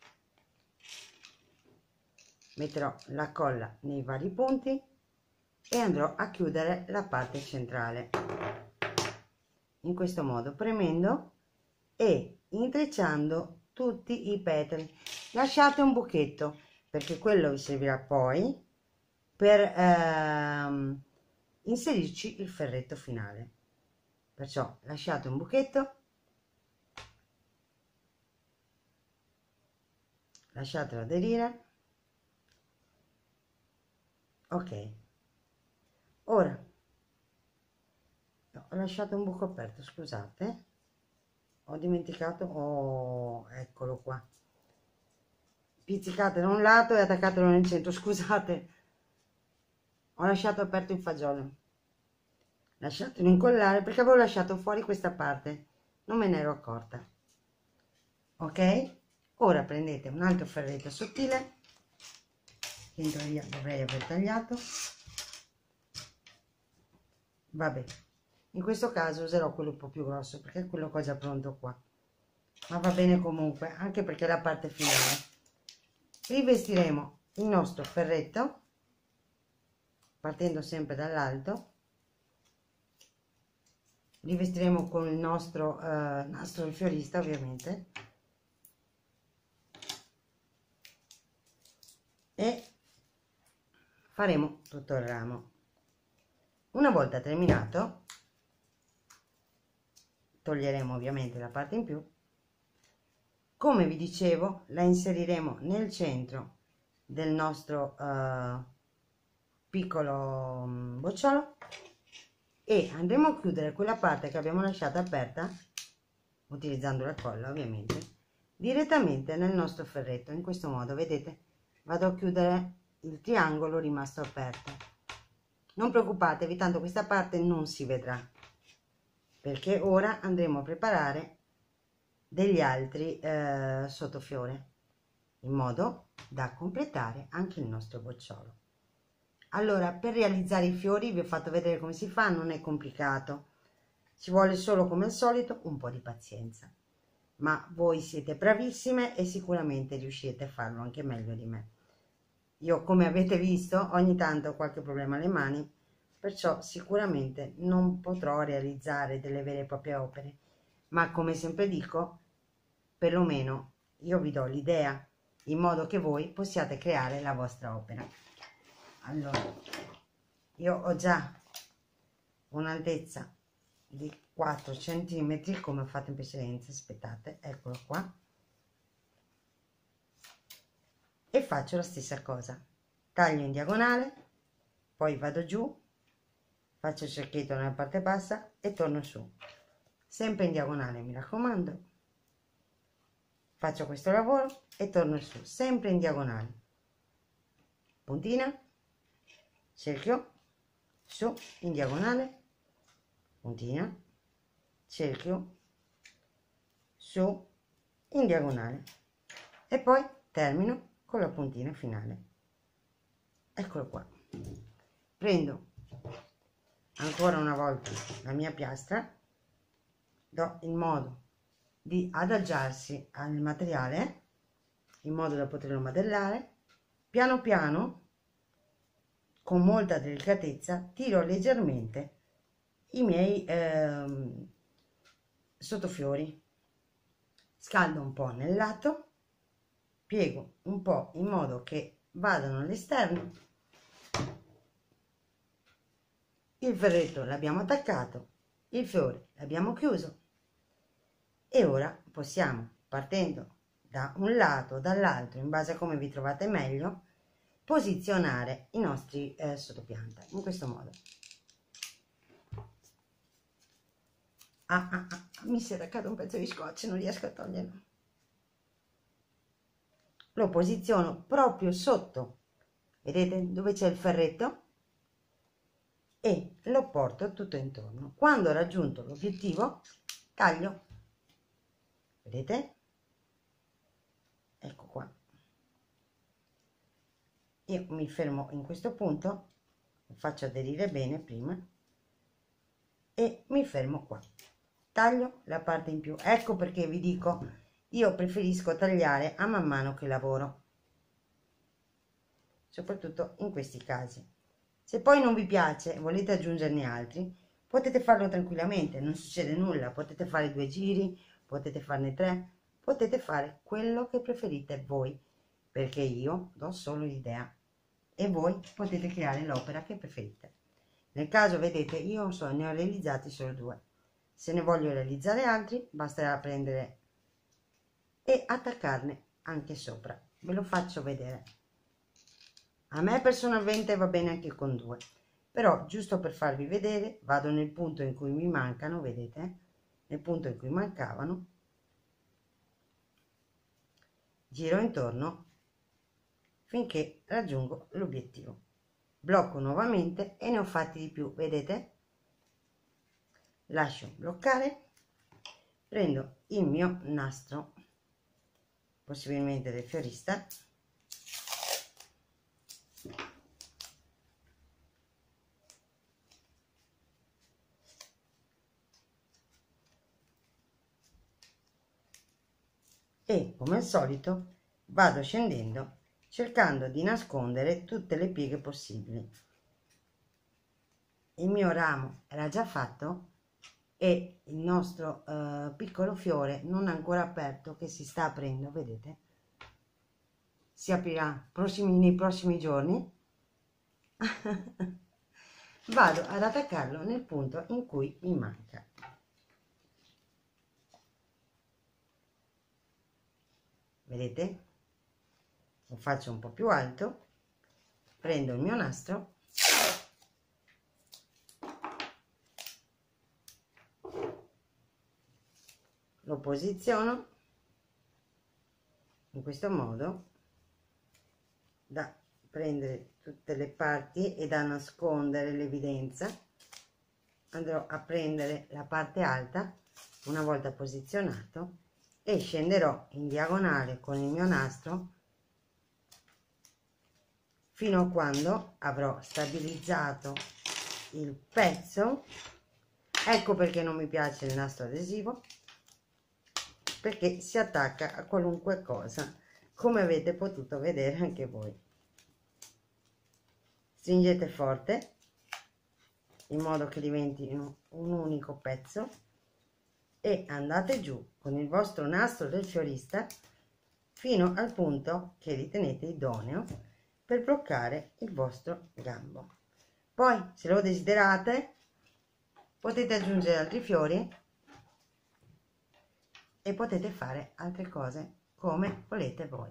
Metterò la colla nei vari punti e andrò a chiudere la parte centrale in questo modo, premendo e intrecciando tutti i petali. Lasciate un buchetto perché quello vi servirà poi per ehm, inserirci il ferretto finale, perciò lasciate un buchetto, lasciatelo aderire. Ok, ora no, ho lasciato un buco aperto, scusate, ho dimenticato. Oh, eccolo qua, pizzicate da un lato e attaccatelo nel centro. Scusate, ho lasciato aperto il fagiolo, lasciatelo incollare perché avevo lasciato fuori questa parte, non me ne ero accorta. Ok, ora prendete un altro ferretto sottile che in teoria dovrei aver tagliato. Vabbè, in questo caso userò quello un po' più grosso perché è quello che ho già pronto qua, ma va bene comunque, anche perché è la parte finale. Rivestiremo il nostro ferretto partendo sempre dall'alto, rivestiremo con il nostro eh, nastro del fiorista ovviamente, e faremo tutto il ramo. Una volta terminato toglieremo ovviamente la parte in più. Come vi dicevo, la inseriremo nel centro del nostro uh, piccolo um, bocciolo e andremo a chiudere quella parte che abbiamo lasciato aperta, utilizzando la colla ovviamente, direttamente nel nostro ferretto. In questo modo, vedete, vado a chiudere il triangolo rimasto aperto. Non preoccupatevi, tanto questa parte non si vedrà, perché ora andremo a preparare degli altri eh, sottofiore in modo da completare anche il nostro bocciolo. Allora, per realizzare i fiori vi ho fatto vedere come si fa, non è complicato, ci vuole solo come al solito un po' di pazienza, ma voi siete bravissime e sicuramente riuscite a farlo anche meglio di me. Io, come avete visto, ogni tanto ho qualche problema alle mani, perciò sicuramente non potrò realizzare delle vere e proprie opere, ma come sempre dico, perlomeno io vi do l'idea in modo che voi possiate creare la vostra opera. Allora, io ho già un'altezza di quattro centimetri come ho fatto in precedenza, aspettate, eccolo qua, e faccio la stessa cosa, taglio in diagonale, poi vado giù, faccio il cerchietto nella parte bassa e torno su, sempre in diagonale, mi raccomando, faccio questo lavoro e torno su, sempre in diagonale, puntina, cerchio, su, in diagonale, puntina, cerchio, su, in diagonale, e poi termino con la puntina finale. Eccolo qua, prendo ancora una volta la mia piastra, do il modo di adagiarsi al materiale in modo da poterlo modellare, piano piano con molta delicatezza tiro leggermente i miei ehm, sottofiori, scaldo un po' nel lato, piego un po' in modo che vadano all'esterno, il ferretto l'abbiamo attaccato, il fiore l'abbiamo chiuso e ora possiamo, partendo da un lato o dall'altro, in base a come vi trovate meglio, posizionare i nostri eh, sottopianta in questo modo. Ah, ah, ah, mi si è attaccato un pezzo di scotch, non riesco a toglierlo. Lo posiziono proprio sotto, vedete dove c'è il ferretto, e lo porto tutto intorno. Quando ho raggiunto l'obiettivo, taglio, vedete? Ecco qua. Io mi fermo in questo punto, lo faccio aderire bene prima e mi fermo qua. Taglio la parte in più. Ecco perché vi dico, io preferisco tagliare a man mano che lavoro, soprattutto in questi casi. Se poi non vi piace e volete aggiungerne altri, potete farlo tranquillamente, non succede nulla. Potete fare due giri, potete farne tre, potete fare quello che preferite voi, perché io do solo l'idea e voi potete creare l'opera che preferite. Nel caso, vedete, io so, ne ho realizzati solo due. Se ne voglio realizzare altri, basterà prendere e attaccarne anche sopra. Ve lo faccio vedere. A me personalmente va bene anche con due, però giusto per farvi vedere, vado nel punto in cui mi mancano, vedete? Nel punto in cui mancavano, giro intorno finché raggiungo l'obiettivo. Blocco nuovamente e ne ho fatti di più, vedete? Lascio bloccare, prendo il mio nastro, possibilmente del fiorista, e come al solito vado scendendo cercando di nascondere tutte le pieghe possibili. Il mio ramo era già fatto e il nostro uh, piccolo fiore non è ancora aperto, che si sta aprendo, vedete? Si aprirà prossimi, nei prossimi giorni. Vado ad attaccarlo nel punto in cui mi manca. Vedete? Lo faccio un po' più alto, prendo il mio nastro lo posiziono in questo modo da prendere tutte le parti e da nascondere l'evidenza. Andrò a prendere la parte alta una volta posizionato e scenderò in diagonale con il mio nastro fino a quando avrò stabilizzato il pezzo. Ecco perché non mi piace il nastro adesivo, perché si attacca a qualunque cosa, come avete potuto vedere anche voi. Stringete forte in modo che diventi un unico pezzo e andate giù con il vostro nastro del fiorista fino al punto che ritenete idoneo per bloccare il vostro gambo. Poi, se lo desiderate, potete aggiungere altri fiori e potete fare altre cose come volete voi.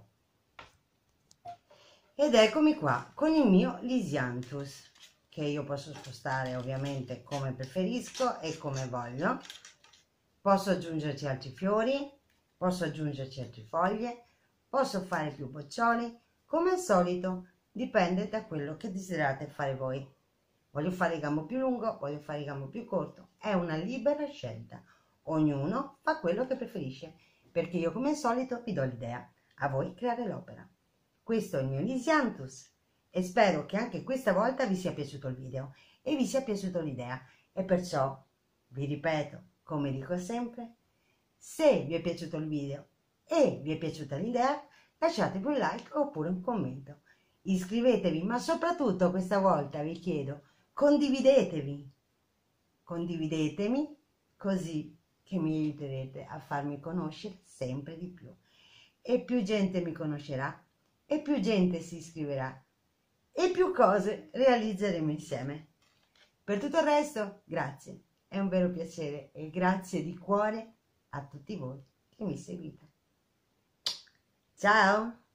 Ed eccomi qua con il mio Lisianthus, che io posso spostare ovviamente come preferisco e come voglio. Posso aggiungerci altri fiori, posso aggiungerci altre foglie, posso fare più boccioli, come al solito dipende da quello che desiderate fare voi. Voglio fare il gambo più lungo, voglio fare il gambo più corto, è una libera scelta. Ognuno fa quello che preferisce, perché io come al solito vi do l'idea, a voi creare l'opera. Questo è il mio Lisianthus e spero che anche questa volta vi sia piaciuto il video e vi sia piaciuta l'idea, e perciò vi ripeto, come dico sempre, se vi è piaciuto il video e vi è piaciuta l'idea, lasciatevi un like oppure un commento. Iscrivetevi, ma soprattutto questa volta vi chiedo, condividetevi. Condividetemi così che mi aiuterete a farmi conoscere sempre di più. E più gente mi conoscerà, e più gente si iscriverà, e più cose realizzeremo insieme. Per tutto il resto, grazie. È un vero piacere e grazie di cuore a tutti voi che mi seguite. Ciao!